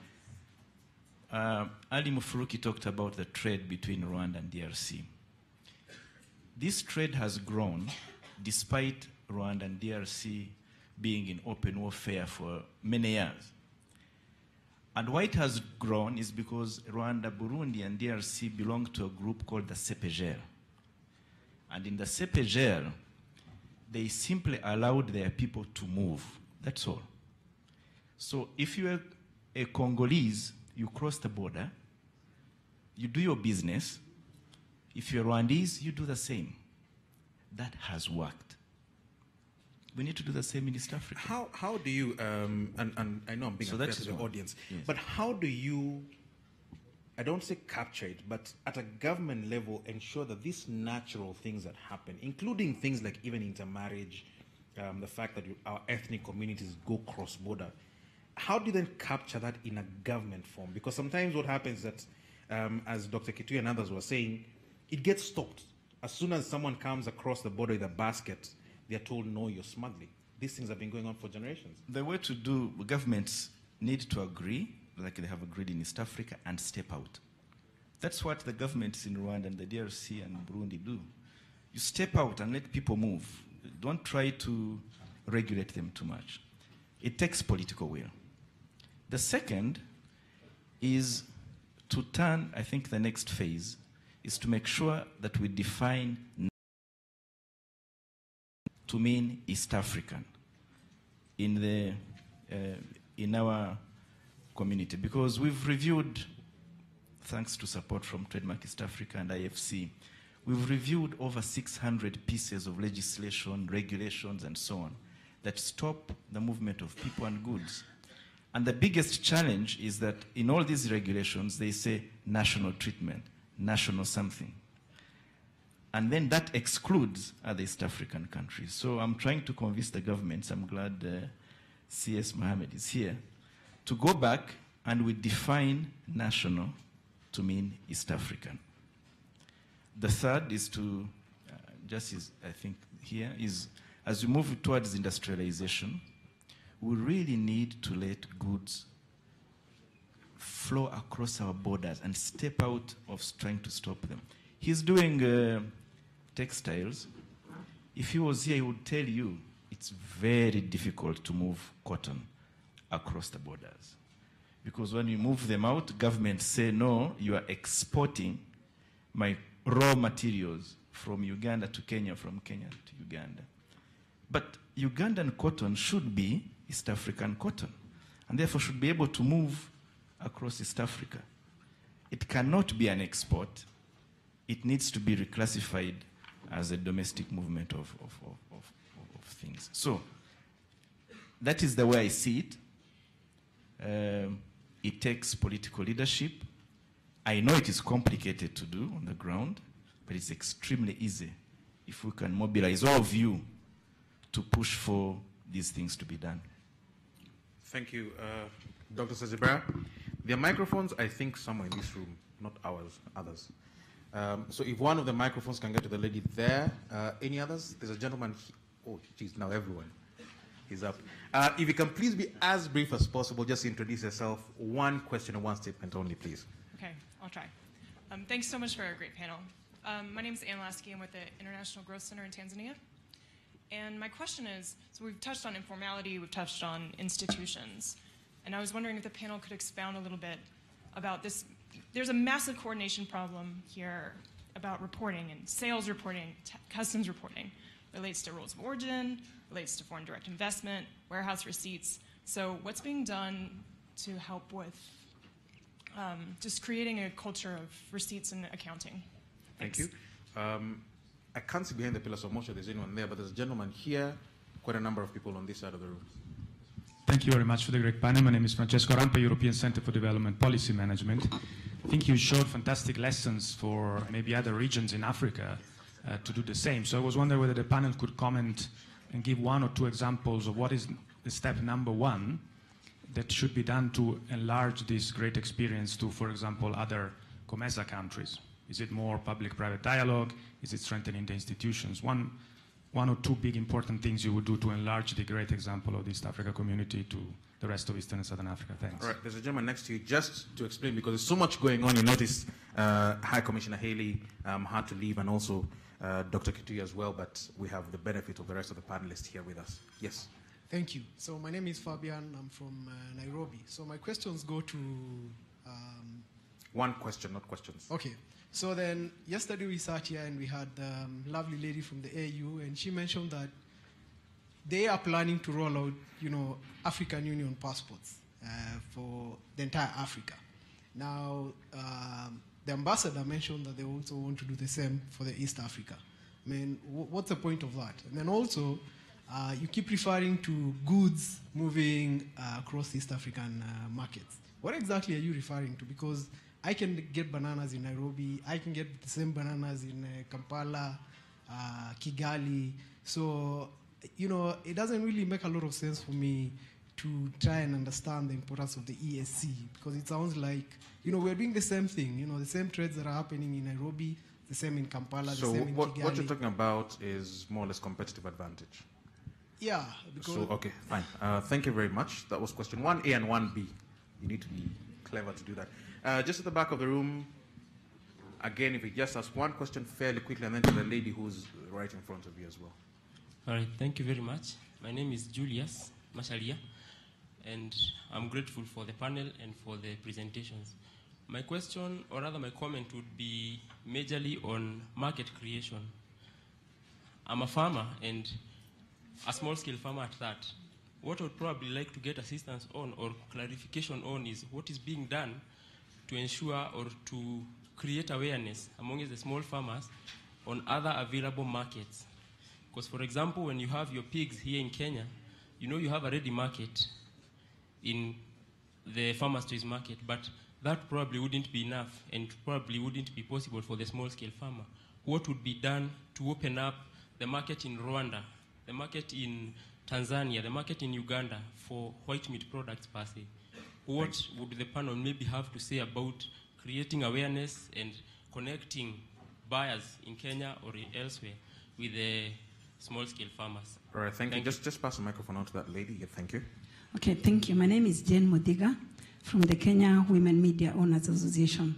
Uh, Ali Mufuruki talked about the trade between Rwanda and D R C. This trade has grown despite Rwanda and D R C being in open warfare for many years. And why it has grown is because Rwanda, Burundi, and D R C belong to a group called the C P G L. And in the C P G L, they simply allowed their people to move. That's all. So if you are a Congolese, you cross the border, you do your business. If you're Rwandese, you do the same. That has worked. we need to do the same in East Africa. How, how do you, um, and, and I know I'm being So unfair that to is the one. audience, Yes. but how do you, I don't say capture it, but at a government level ensure that these natural things that happen, including things like even intermarriage, um, the fact that you, our ethnic communities go cross-border, how do you then capture that in a government form? Because sometimes what happens is that, um, as Doctor Kitui and others were saying, it gets stopped. As soon as someone comes across the border with a basket, they're told, no, you're smuggling. These things have been going on for generations. The way to do, governments need to agree, like they have agreed in East Africa, and step out. That's what the governments in Rwanda and the D R C and Burundi do. You step out and let people move. Don't try to regulate them too much. It takes political will. The second is to turn, I think the next phase is to make sure that we define to mean East African in, the, uh, in our community. Because we've reviewed, thanks to support from Trademark East Africa and I F C, we've reviewed over six hundred pieces of legislation, regulations, and so on that stop the movement of people and goods. And the biggest challenge is that in all these regulations, they say national treatment, national something. And then that excludes other East African countries. So I'm trying to convince the governments, I'm glad uh, C S Mohammed is here, to go back and we define national to mean East African. The third is to, uh, just is, I think here, is as we move towards industrialization, we really need to let goods flow across our borders and step out of trying to stop them. He's doing uh, textiles. If he was here, he would tell you it's very difficult to move cotton across the borders. Because when you move them out, governments say, no, you are exporting my raw materials from Uganda to Kenya, from Kenya to Uganda. But Ugandan cotton should be East African cotton, and therefore should be able to move across East Africa. It cannot be an export. It needs to be reclassified as a domestic movement of, of, of, of, of things. So that is the way I see it. Um, it takes political leadership. I know it is complicated to do on the ground, but it's extremely easy if we can mobilize all of you to push for these things to be done. Thank you, uh, Doctor Sazibera. There are microphones, I think, somewhere in this room, not ours, others. Um, so if one of the microphones can get to the lady there, uh, any others? There's a gentleman here. Oh, geez, now everyone is up. Uh, if you can please be as brief as possible, just introduce yourself. One question and one statement only, please. Okay, I'll try. Um, thanks so much for a great panel. Um, my name is Ann Lasky. I'm with the International Growth Center in Tanzania. And my question is, so we've touched on informality, we've touched on institutions, and I was wondering if the panel could expound a little bit about this. There's a massive coordination problem here about reporting and sales reporting, customs reporting. Relates to rules of origin, relates to foreign direct investment, warehouse receipts. So what's being done to help with um, just creating a culture of receipts and accounting? Thank Thanks. you. Um, I can't see behind the pillars, so I'm not sure there's anyone there, but there's a gentleman here, quite a number of people on this side of the room. Thank you very much for the great panel. My name is Francesco Rampa, European Center for Development Policy Management. I think you showed fantastic lessons for maybe other regions in Africa uh, to do the same. So I was wondering whether the panel could comment and give one or two examples of what is the step number one that should be done to enlarge this great experience to, for example, other COMESA countries. Is it more public-private dialogue? Is it strengthening the institutions? One, one or two big important things you would do to enlarge the great example of the East Africa community to the rest of Eastern and Southern Africa. Thanks. All right, there's a gentleman next to you. Just to explain, because there's so much going on, you notice uh, High Commissioner Haley um, had to leave, and also uh, Doctor Kitui as well, but we have the benefit of the rest of the panelists here with us. Yes. Thank you. So my name is Fabian. I'm from uh, Nairobi. So my questions go to... Um, One question, not questions. Okay. So then, yesterday we sat here and we had the um, lovely lady from the A U, and she mentioned that they are planning to roll out, you know, African Union passports uh, for the entire Africa. Now, um, the ambassador mentioned that they also want to do the same for the East Africa. I mean, w what's the point of that? And then also, Uh, you keep referring to goods moving uh, across East African uh, markets. What exactly are you referring to? Because I can get bananas in Nairobi, I can get the same bananas in uh, Kampala, uh, Kigali. So, you know, it doesn't really make a lot of sense for me to try and understand the importance of the E A C, because it sounds like, you know, we're doing the same thing, you know, the same trades that are happening in Nairobi, the same in Kampala, so the same in what, Kigali. what you're talking about is more or less competitive advantage. Yeah. Because so, okay, fine. Uh, thank you very much. That was question one A and one B. You need to be clever to do that. Uh, just at the back of the room, again, if you just ask one question fairly quickly, and then to the lady who's right in front of you as well. All right, thank you very much. My name is Julius Mashalia, and I'm grateful for the panel and for the presentations. My question, or rather my comment, would be majorly on market creation. I'm a farmer, and a small-scale farmer at that. What I would probably like to get assistance on or clarification on is what is being done to ensure or to create awareness among the small farmers on other available markets. Because, for example, when you have your pigs here in Kenya, you know you have a ready market in the farmer's choice market, but that probably wouldn't be enough and probably wouldn't be possible for the small-scale farmer. What would be done to open up the market in Rwanda, the market in Tanzania, the market in Uganda for white meat products per se? What Thanks. would the panel maybe have to say about creating awareness and connecting buyers in Kenya or elsewhere with the small-scale farmers? All right, thank, thank you. you. Just, just pass the microphone on to that lady. Yeah, thank you. Okay, thank you. My name is Jane Modiga from the Kenya Women Media Owners Association.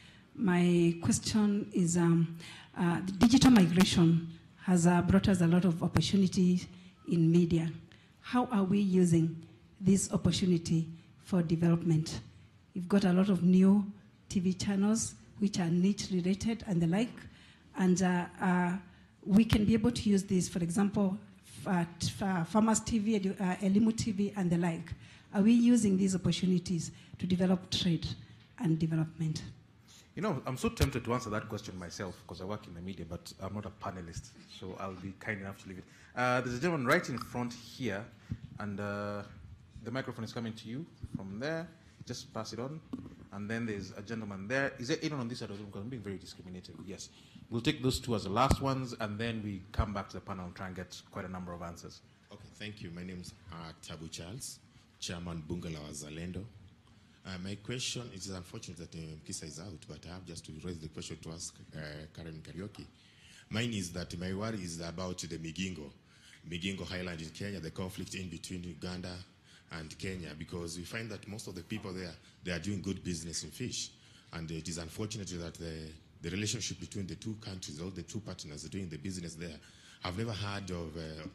My question is, um, uh, the digital migration has uh, brought us a lot of opportunities in media. How are we using this opportunity for development? You've got a lot of new T V channels which are niche related and the like, and uh, uh, we can be able to use this, for example, at uh, Farmers T V, uh, Elimu T V, and the like. Are we using these opportunities to develop trade and development? You know, I'm so tempted to answer that question myself because I work in the media, but I'm not a panelist, so I'll be kind enough to leave it. Uh, there's a gentleman right in front here, and uh, the microphone is coming to you from there. Just pass it on. And then there's a gentleman there. Is there anyone on this side of the room? Because I'm being very discriminating. Yes. We'll take those two as the last ones, and then we come back to the panel and try and get quite a number of answers. Okay, thank you. My name is uh, Tabu Charles, Chairman Bungala Zalendo. Uh, my question, it is unfortunate that uh, Kisa is out, but I have just to raise the question to ask uh, Karen Karaoke. Mine is that my worry is about the Migingo, Migingo Highland in Kenya, the conflict in between Uganda and Kenya, because we find that most of the people there, they are doing good business in fish. And it is unfortunate that the, the relationship between the two countries, all the two partners doing the business there, I've never heard of uh,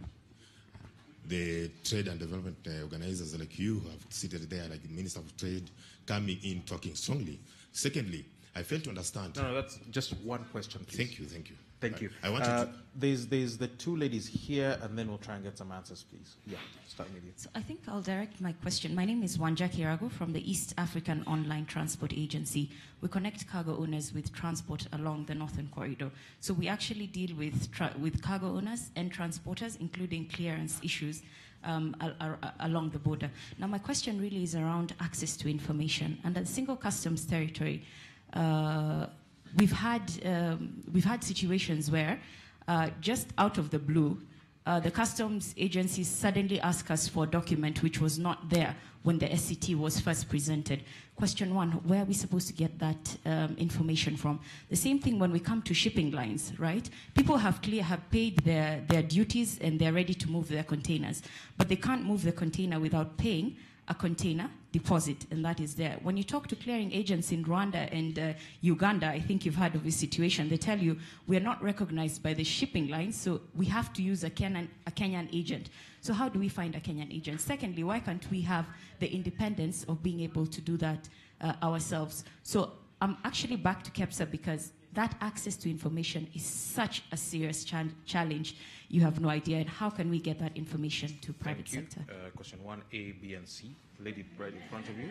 the trade and development uh, organizers like you who have seated there, like the Minister of Trade, coming in talking strongly. Secondly, I fail to understand. No, no, that's just one question, please. Thank you, thank you. Thank you. I, I wanted uh, to... There's, there's the two ladies here, and then we'll try and get some answers, please. Yeah, starting with you. So I think I'll direct my question. My name is Wanja Kirago from the East African Online Transport Agency. We connect cargo owners with transport along the Northern Corridor. So we actually deal with, tra with cargo owners and transporters, including clearance issues um, along the border. Now, my question really is around access to information. Under the single customs territory, uh, we've had um, we've had situations where uh, just out of the blue, uh, the customs agencies suddenly ask us for a document which was not there when the S C T was first presented. Question one, where are we supposed to get that um, information from? The same thing when we come to shipping lines, right? People have clear have paid their, their duties and they're ready to move their containers, but they can't move the container without paying a container deposit, and that is there. When you talk to clearing agents in Rwanda and uh, Uganda, I think you've heard of this situation, they tell you we are not recognized by the shipping lines, so we have to use a Kenyan, a Kenyan agent. So how do we find a Kenyan agent? Secondly, why can't we have the independence of being able to do that uh, ourselves? So I'm actually back to KEPSA because that access to information is such a serious ch challenge. You have no idea. And how can we get that information to private Thank you. sector? Uh, question one, A, B, and C. Lady right in front of you.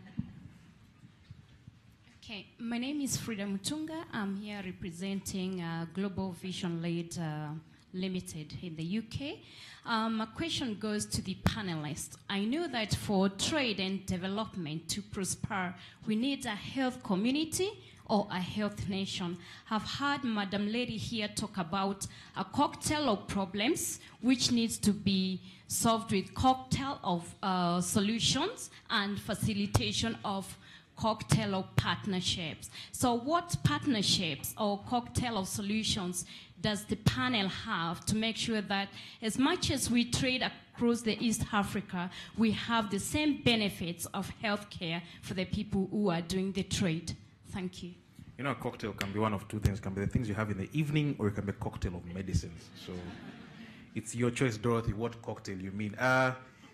Okay, my name is Frida Mutunga. I'm here representing uh, Global Vision-led uh, Limited in the U K. Um, my question goes to the panelists. I know that for trade and development to prosper, we need a health community or a health nation. I've heard Madam Lady here talk about a cocktail of problems which needs to be solved with cocktail of uh, solutions and facilitation of cocktail of partnerships. So what partnerships or cocktail of solutions does the panel have to make sure that as much as we trade across the East Africa, we have the same benefits of healthcare for the people who are doing the trade? Thank you. You know, a cocktail can be one of two things. It can be the things you have in the evening, or it can be a cocktail of medicines. So it's your choice, Dorothy, what cocktail you mean. Uh,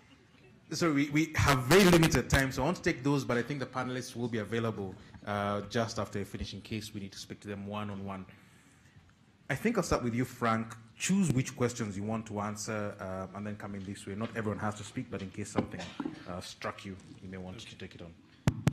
so we, we have very limited time, so I want to take those, but I think the panelists will be available uh, just after I finish in case we need to speak to them one-on-one. I think I'll start with you, Frank. Choose which questions you want to answer, uh, and then come in this way. Not everyone has to speak, but in case something uh, struck you, you may want okay. to take it on.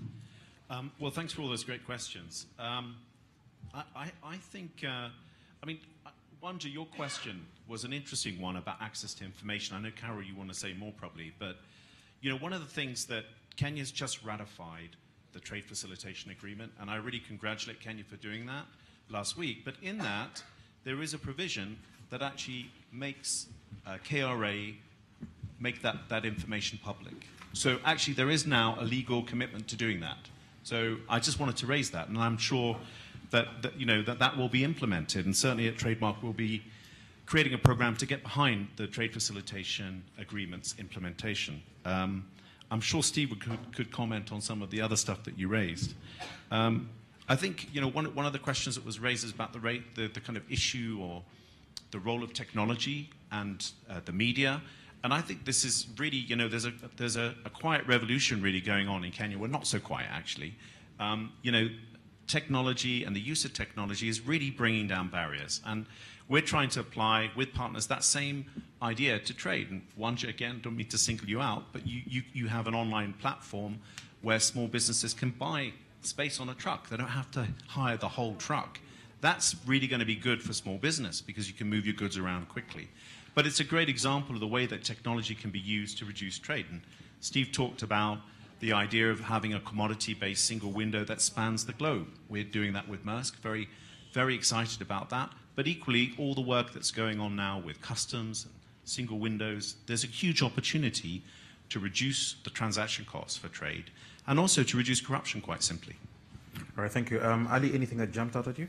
Um, well, thanks for all those great questions. Um, I, I, I think, uh, I mean, Wanja, your question was an interesting one about access to information. I know, Carol, you want to say more probably, but, you know, one of the things that Kenya's just ratified the Trade Facilitation Agreement, and I really congratulate Kenya for doing that last week, but in that, there is a provision that actually makes uh, K R A make that, that information public. So actually, there is now a legal commitment to doing that. So I just wanted to raise that, and I'm sure that, that you know that that will be implemented, and certainly at Trademark we'll be creating a program to get behind the trade facilitation agreements implementation. Um, I'm sure Steve could, could comment on some of the other stuff that you raised. Um, I think you know one one of the questions that was raised is about the rate, the, the kind of issue or the role of technology and uh, the media. And I think this is really, you know, there's a there's a, a quiet revolution really going on in Kenya. Well, not so quiet actually. Um, you know, technology and the use of technology is really bringing down barriers, and we're trying to apply with partners that same idea to trade. And Wanja, again, don't mean to single you out, but you you you have an online platform where small businesses can buy space on a truck. They don't have to hire the whole truck. That's really going to be good for small business because you can move your goods around quickly. But it's a great example of the way that technology can be used to reduce trade. And Steve talked about the idea of having a commodity-based single window that spans the globe. We're doing that with Maersk, very, very excited about that. But equally, all the work that's going on now with customs and single windows, there's a huge opportunity to reduce the transaction costs for trade and also to reduce corruption, quite simply. All right, thank you. Um, Ali, anything that jumped out at you?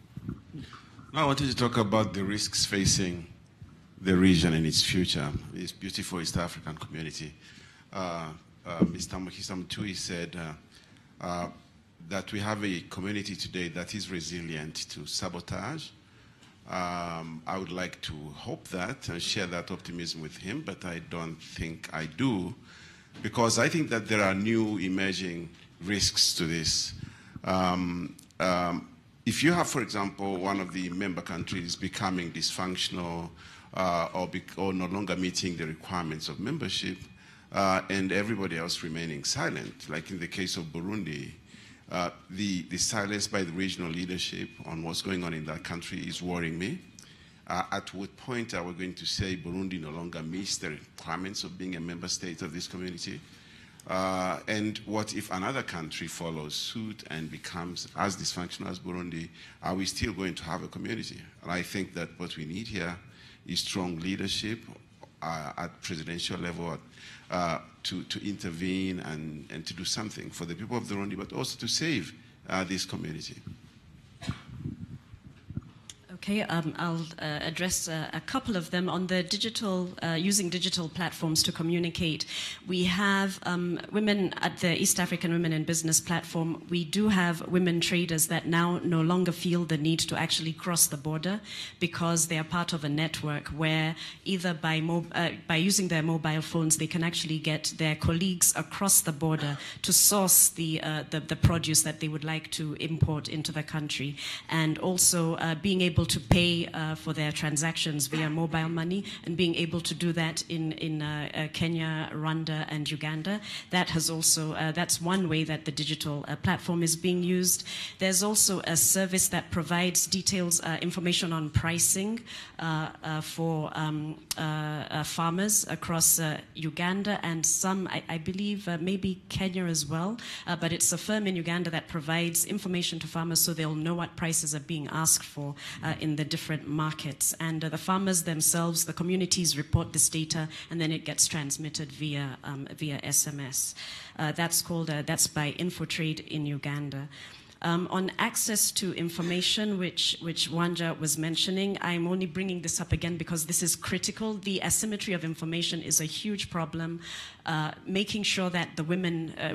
I wanted to talk about the risks facing the region and its future, its beautiful East African community. Uh, uh, Mister Mutui said uh, uh, that we have a community today that is resilient to sabotage. Um, I would like to hope that and share that optimism with him, but I don't think I do, because I think that there are new emerging risks to this. Um, um, if you have, for example, one of the member countries becoming dysfunctional, Uh, or, be, or no longer meeting the requirements of membership, uh, and everybody else remaining silent, like in the case of Burundi, uh, the, the silence by the regional leadership on what's going on in that country is worrying me. Uh, at what point are we going to say Burundi no longer meets the requirements of being a member state of this community? Uh, and what if another country follows suit and becomes as dysfunctional as Burundi? Are we still going to have a community? And I think that what we need here is strong leadership uh, at presidential level uh, to, to intervene and, and to do something for the people of Burundi, but also to save uh, this community. Okay, um, I'll uh, address uh, a couple of them. On the digital, uh, using digital platforms to communicate, we have um, women at the East African Women in Business platform. We do have women traders that now no longer feel the need to actually cross the border because they are part of a network where either by, mo uh, by using their mobile phones, they can actually get their colleagues across the border to source the, uh, the, the produce that they would like to import into the country. And also uh, being able to pay uh, for their transactions via mobile money and being able to do that in, in uh, uh, Kenya, Rwanda, and Uganda. That has also, uh, that's one way that the digital uh, platform is being used. There's also a service that provides details, uh, information on pricing uh, uh, for um, uh, uh, farmers across uh, Uganda and some, I, I believe, uh, maybe Kenya as well. Uh, but it's a firm in Uganda that provides information to farmers so they'll know what prices are being asked for uh, in the different markets. And uh, the farmers themselves, the communities report this data, and then it gets transmitted via, um, via S M S. Uh, that's called, uh, that's by InfoTrade in Uganda. Um, on access to information, which, which Wanja was mentioning, I'm only bringing this up again because this is critical. The asymmetry of information is a huge problem. Uh, making sure that the women, uh,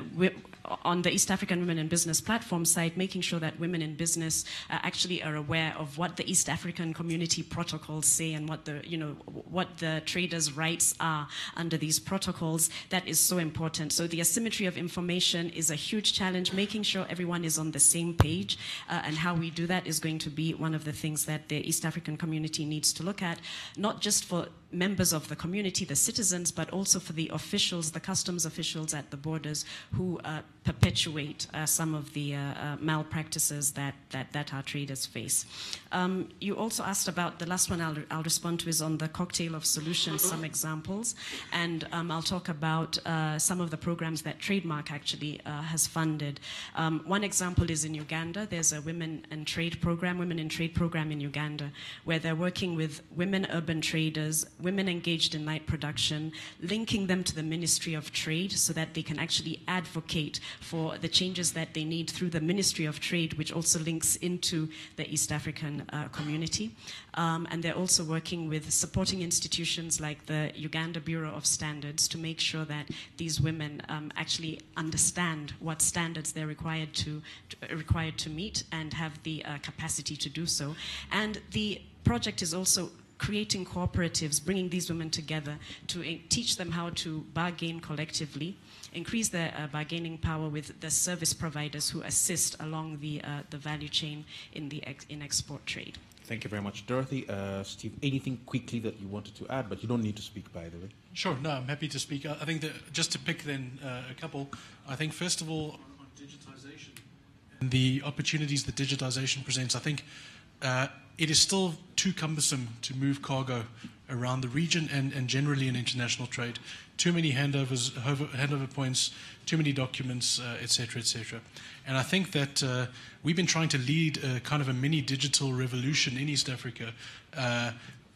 on the East African Women in Business platform side, making sure that women in business uh, actually are aware of what the East African Community protocols say and what the, you know, what the traders' rights are under these protocols, that is so important. So the asymmetry of information is a huge challenge. Making sure everyone is on the same page uh, and how we do that is going to be one of the things that the East African community needs to look at, not just for members of the community, the citizens, but also for the officials, the customs officials at the borders who uh, perpetuate uh, some of the uh, uh, malpractices that, that, that our traders face. Um, you also asked about, the last one I'll, I'll respond to is on the cocktail of solutions, some examples, and um, I'll talk about uh, some of the programs that Trademark actually uh, has funded. Um, one example is in Uganda. There's a Women in Trade program, Women in Trade program in Uganda, where they're working with women urban traders, women engaged in night production, linking them to the Ministry of Trade so that they can actually advocate for the changes that they need through the Ministry of Trade, which also links into the East African uh, community. Um, and they're also working with supporting institutions like the Uganda Bureau of Standards to make sure that these women um, actually understand what standards they're required to, to, required to meet and have the uh, capacity to do so. And the project is also creating cooperatives, bringing these women together to uh, teach them how to bargain collectively, increase their uh, bargaining power with the service providers who assist along the, uh, the value chain in the ex in export trade. Thank you very much, Dorothy. Uh, Steve, anything quickly that you wanted to add, but you don't need to speak, by the way. Sure, no, I'm happy to speak. I think that just to pick then uh, a couple, I think first of all, on digitization and the opportunities that digitization presents, I think uh, it is still too cumbersome to move cargo around the region and, and generally in international trade. Too many handovers, handover points, too many documents, uh, et cetera, et cetera. And I think that uh, we've been trying to lead a kind of a mini digital revolution in East Africa. Uh,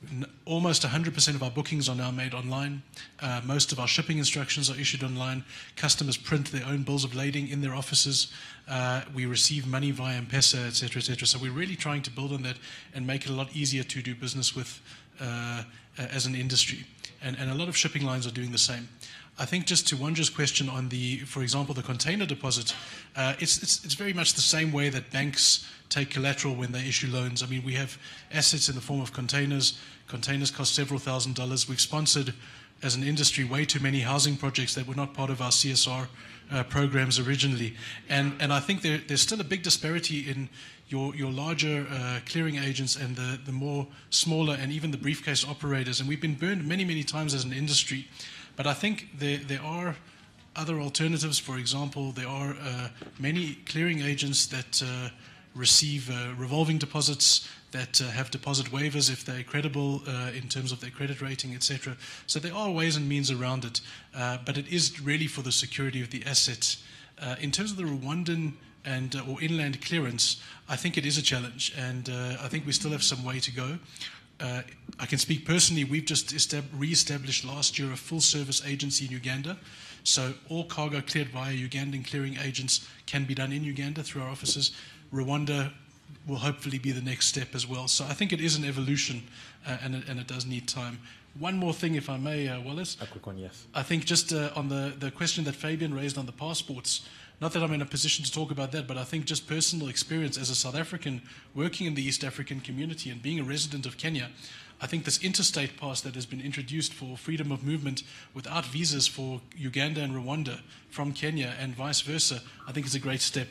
Almost one hundred percent of our bookings are now made online. Uh, most of our shipping instructions are issued online. Customers print their own bills of lading in their offices. Uh, we receive money via M-Pesa, et cetera, et cetera. So we're really trying to build on that and make it a lot easier to do business with uh, as an industry. And, and a lot of shipping lines are doing the same. I think just to Wanja's question on the, for example, the container deposit, uh, it's, it's, it's very much the same way that banks take collateral when they issue loans. I mean, we have assets in the form of containers. Containers cost several thousand dollars. We've sponsored, as an industry, way too many housing projects that were not part of our C S R uh, programs originally. And, and I think there, there's still a big disparity in your, your larger uh, clearing agents and the, the more smaller and even the briefcase operators. And we've been burned many, many times as an industry. But I think there, there are other alternatives. For example, there are uh, many clearing agents that uh, receive uh, revolving deposits, that uh, have deposit waivers if they're credible uh, in terms of their credit rating, et cetera. So there are ways and means around it, uh, but it is really for the security of the assets. Uh, in terms of the Rwandan and uh, or inland clearance, I think it is a challenge, and uh, I think we still have some way to go. Uh, I can speak personally. We've just re-established last year a full-service agency in Uganda. So all cargo cleared via Ugandan clearing agents can be done in Uganda through our offices. Rwanda will hopefully be the next step as well. So I think it is an evolution, uh, and, it, and it does need time. One more thing, if I may, uh, Wallace. A quick one, yes. I think just uh, on the, the question that Fabian raised on the passports, not that I'm in a position to talk about that, but I think just personal experience as a South African working in the East African community and being a resident of Kenya, I think this interstate pass that has been introduced for freedom of movement without visas for Uganda and Rwanda from Kenya and vice versa, I think is a great step.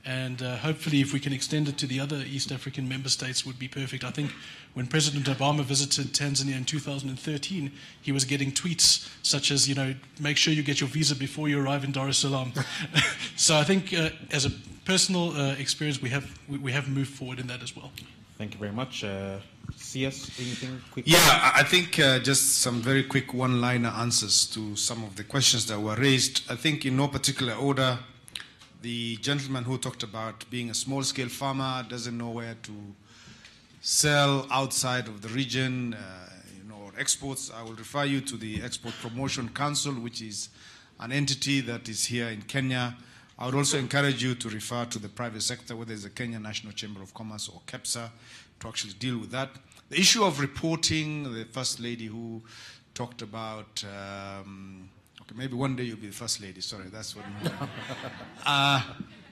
And uh, hopefully if we can extend it to the other East African member states would be perfect. I think when President Obama visited Tanzania in two thousand thirteen, he was getting tweets such as, you know, make sure you get your visa before you arrive in Dar es Salaam. So I think uh, as a personal uh, experience, we have, we, we have moved forward in that as well. Thank you very much. Uh, C S, anything quick? Yeah, I think uh, just some very quick one-liner answers to some of the questions that were raised. I think in no particular order, the gentleman who talked about being a small-scale farmer doesn't know where to sell outside of the region, uh, you know, or exports. I will refer you to the Export Promotion Council, which is an entity that is here in Kenya. I would also encourage you to refer to the private sector, whether it's the Kenya National Chamber of Commerce or KEPSA, to actually deal with that. The issue of reporting, the First Lady who talked about, um, okay, maybe one day you'll be the First Lady, sorry, that's what uh,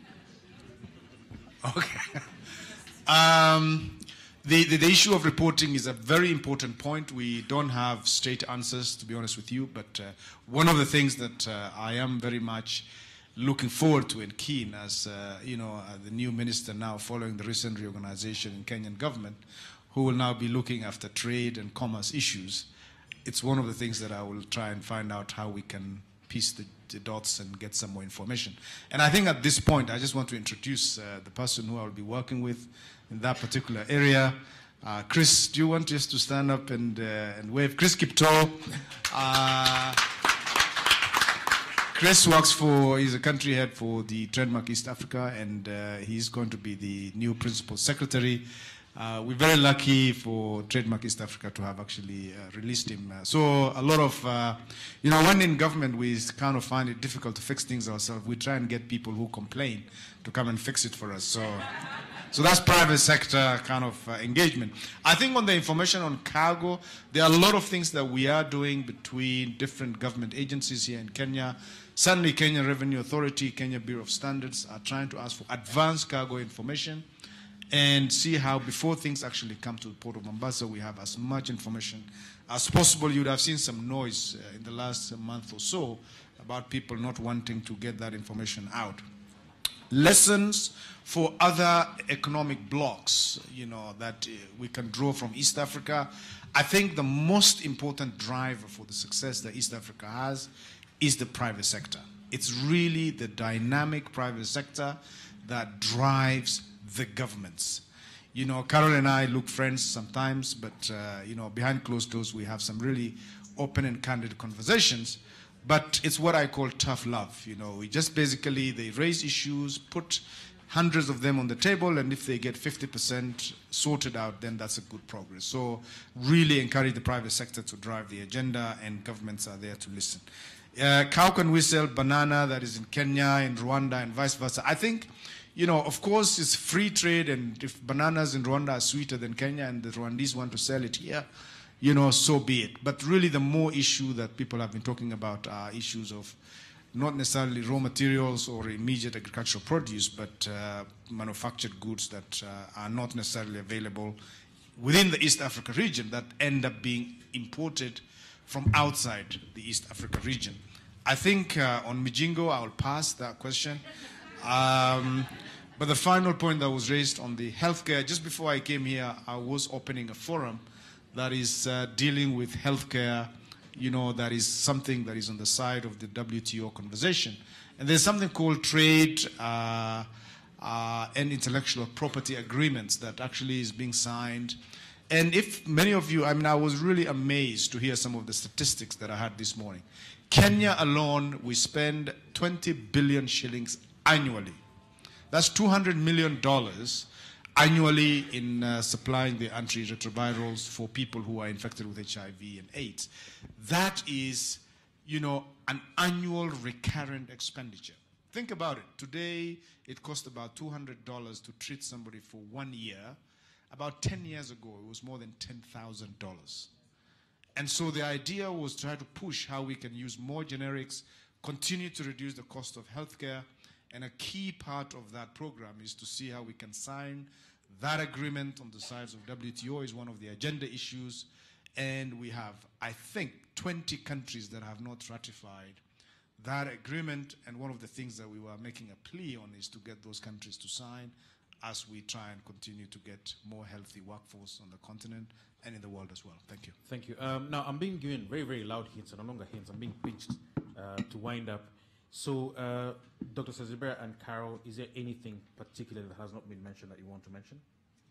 okay. Um, the, the, the issue of reporting is a very important point. We don't have straight answers, to be honest with you, but uh, one of the things that uh, I am very much looking forward to and keen as, uh, you know, uh, the new minister now following the recent reorganization in Kenyan government, who will now be looking after trade and commerce issues. It's one of the things that I will try and find out how we can piece the, the dots and get some more information. And I think at this point, I just want to introduce uh, the person who I will be working with in that particular area. Uh, Chris, do you want just to stand up and, uh, and wave? Chris Kipto. Uh, Chris works for, he's a country head for the Trademark East Africa, and uh, he's going to be the new principal secretary. Uh, we're very lucky for Trademark East Africa to have actually uh, released him. Uh, so a lot of, uh, you know, when in government we kind of find it difficult to fix things ourselves, we try and get people who complain to come and fix it for us. So, so that's private sector kind of uh, engagement. I think on the information on cargo, there are a lot of things that we are doing between different government agencies here in Kenya. Certainly Kenya Revenue Authority, Kenya Bureau of Standards are trying to ask for advanced cargo information and see how before things actually come to the port of Mombasa, we have as much information as possible. You would have seen some noise uh, in the last month or so about people not wanting to get that information out. Lessons for other economic blocks, you know, that uh, we can draw from East Africa. I think the most important driver for the success that East Africa has is the private sector. It's really the dynamic private sector that drives the governments. You know, Carol and I look friends sometimes, but, uh, you know, behind closed doors, we have some really open and candid conversations. But it's what I call tough love. You know, we just basically, they raise issues, put hundreds of them on the table, and if they get fifty percent sorted out, then that's a good progress. So really encourage the private sector to drive the agenda, and governments are there to listen. Uh, how can we sell banana that is in Kenya, in Rwanda, and vice versa? I think, you know, of course, it's free trade, and if bananas in Rwanda are sweeter than Kenya and the Rwandese want to sell it here, you know, so be it. But really the more issue that people have been talking about are issues of not necessarily raw materials or immediate agricultural produce, but uh, manufactured goods that uh, are not necessarily available within the East Africa region that end up being imported from outside the East Africa region. I think uh, on Mijingo, I'll pass that question. Um, but the final point that was raised on the healthcare, just before I came here, I was opening a forum that is uh, dealing with healthcare. You know, that is something that is on the side of the W T O conversation. And there's something called trade uh, uh, and intellectual property agreements that actually is being signed. And if many of you, I mean, I was really amazed to hear some of the statistics that I had this morning. Kenya alone, we spend twenty billion shillings annually. That's two hundred million dollars annually in uh, supplying the antiretrovirals for people who are infected with H I V and AIDS. That is, you know, an annual recurrent expenditure. Think about it. Today, it costs about two hundred dollars to treat somebody for one year. About ten years ago, it was more than ten thousand dollars. And so the idea was to try to push how we can use more generics, continue to reduce the cost of healthcare, and a key part of that program is to see how we can sign that agreement on the sides of W T O is one of the agenda issues. And we have, I think, twenty countries that have not ratified that agreement, and one of the things that we were making a plea on is to get those countries to sign as we try and continue to get more healthy workforce on the continent and in the world as well. Thank you. Thank you. Um, now, I'm being given very, very loud hints, and no longer hints. I'm being pitched uh, to wind up. So, uh, Doctor Sazibera and Carol, is there anything particular that has not been mentioned that you want to mention?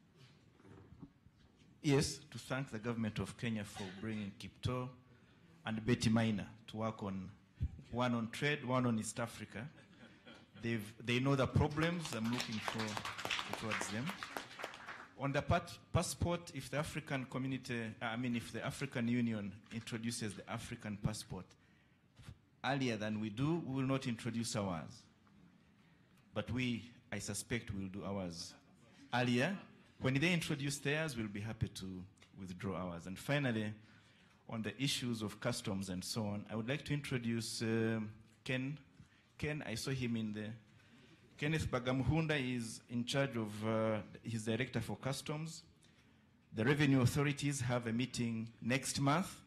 Yes, to thank the government of Kenya for bringing Kipto and Betty Maina to work on one on trade, one on East Africa. They've, they know the problems. I'm looking for towards them. On the part, passport, if the African community, I mean, if the African Union introduces the African passport earlier than we do, we will not introduce ours. But we, I suspect, will do ours earlier. When they introduce theirs, we'll be happy to withdraw ours. And finally, on the issues of customs and so on, I would like to introduce uh, Ken. Ken, I saw him in the... Kenneth Bagamuhunda is in charge of, uh, he's director for customs. The revenue authorities have a meeting next month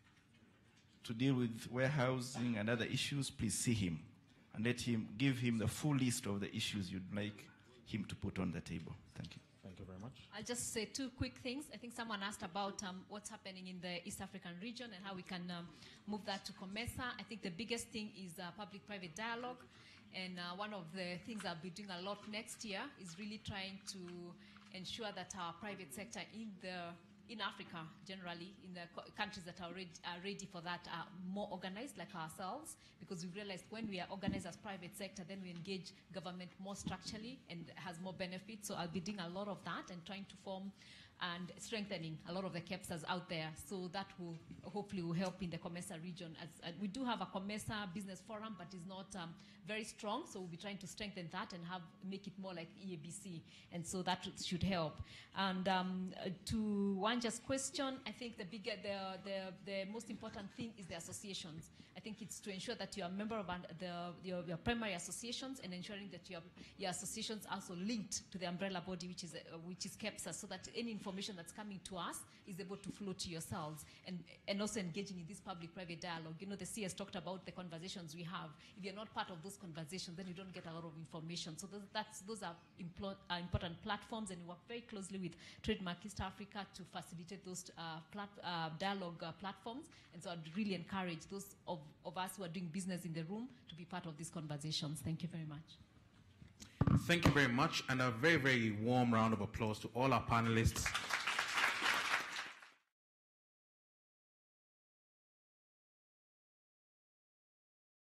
to deal with warehousing and other issues. Please see him and let him give him the full list of the issues you'd like him to put on the table. Thank you. Thank you very much. I'll just say two quick things. I think someone asked about um, what's happening in the East African region and how we can um, move that to COMESA. I think the biggest thing is uh, public-private dialogue. And uh, one of the things I'll be doing a lot next year is really trying to ensure that our private sector in the in Africa, generally, in the countries that are ready, are ready for that, are more organized like ourselves, because we've realized when we are organized as private sector, then we engage government more structurally and has more benefits. So I'll be doing a lot of that and trying to form and strengthening a lot of the CEPSAs out there. So that will hopefully will help in the COMESA region. As, uh, we do have a COMESA business forum, but it's not um, very strong. So we'll be trying to strengthen that and have make it more like E A B C. And so that should help. And um, to Wanja's question, I think the bigger, the, the, the most important thing is the associations. I think it's to ensure that you're a member of the, your, your primary associations and ensuring that your, your associations are also linked to the umbrella body, which is, uh, which is CEPSA, so that any information that's coming to us is able to flow to yourselves, and, and also engaging in this public-private dialogue. You know, the C S talked about the conversations we have. If you're not part of those conversations, then you don't get a lot of information. So those, that's, those are, impl are important platforms, and we work very closely with Trademark East Africa to facilitate those uh, plat uh, dialogue uh, platforms. And so I'd really encourage those of, of us who are doing business in the room to be part of these conversations. Thank you very much. Thank you very much, and a very, very warm round of applause to all our panelists.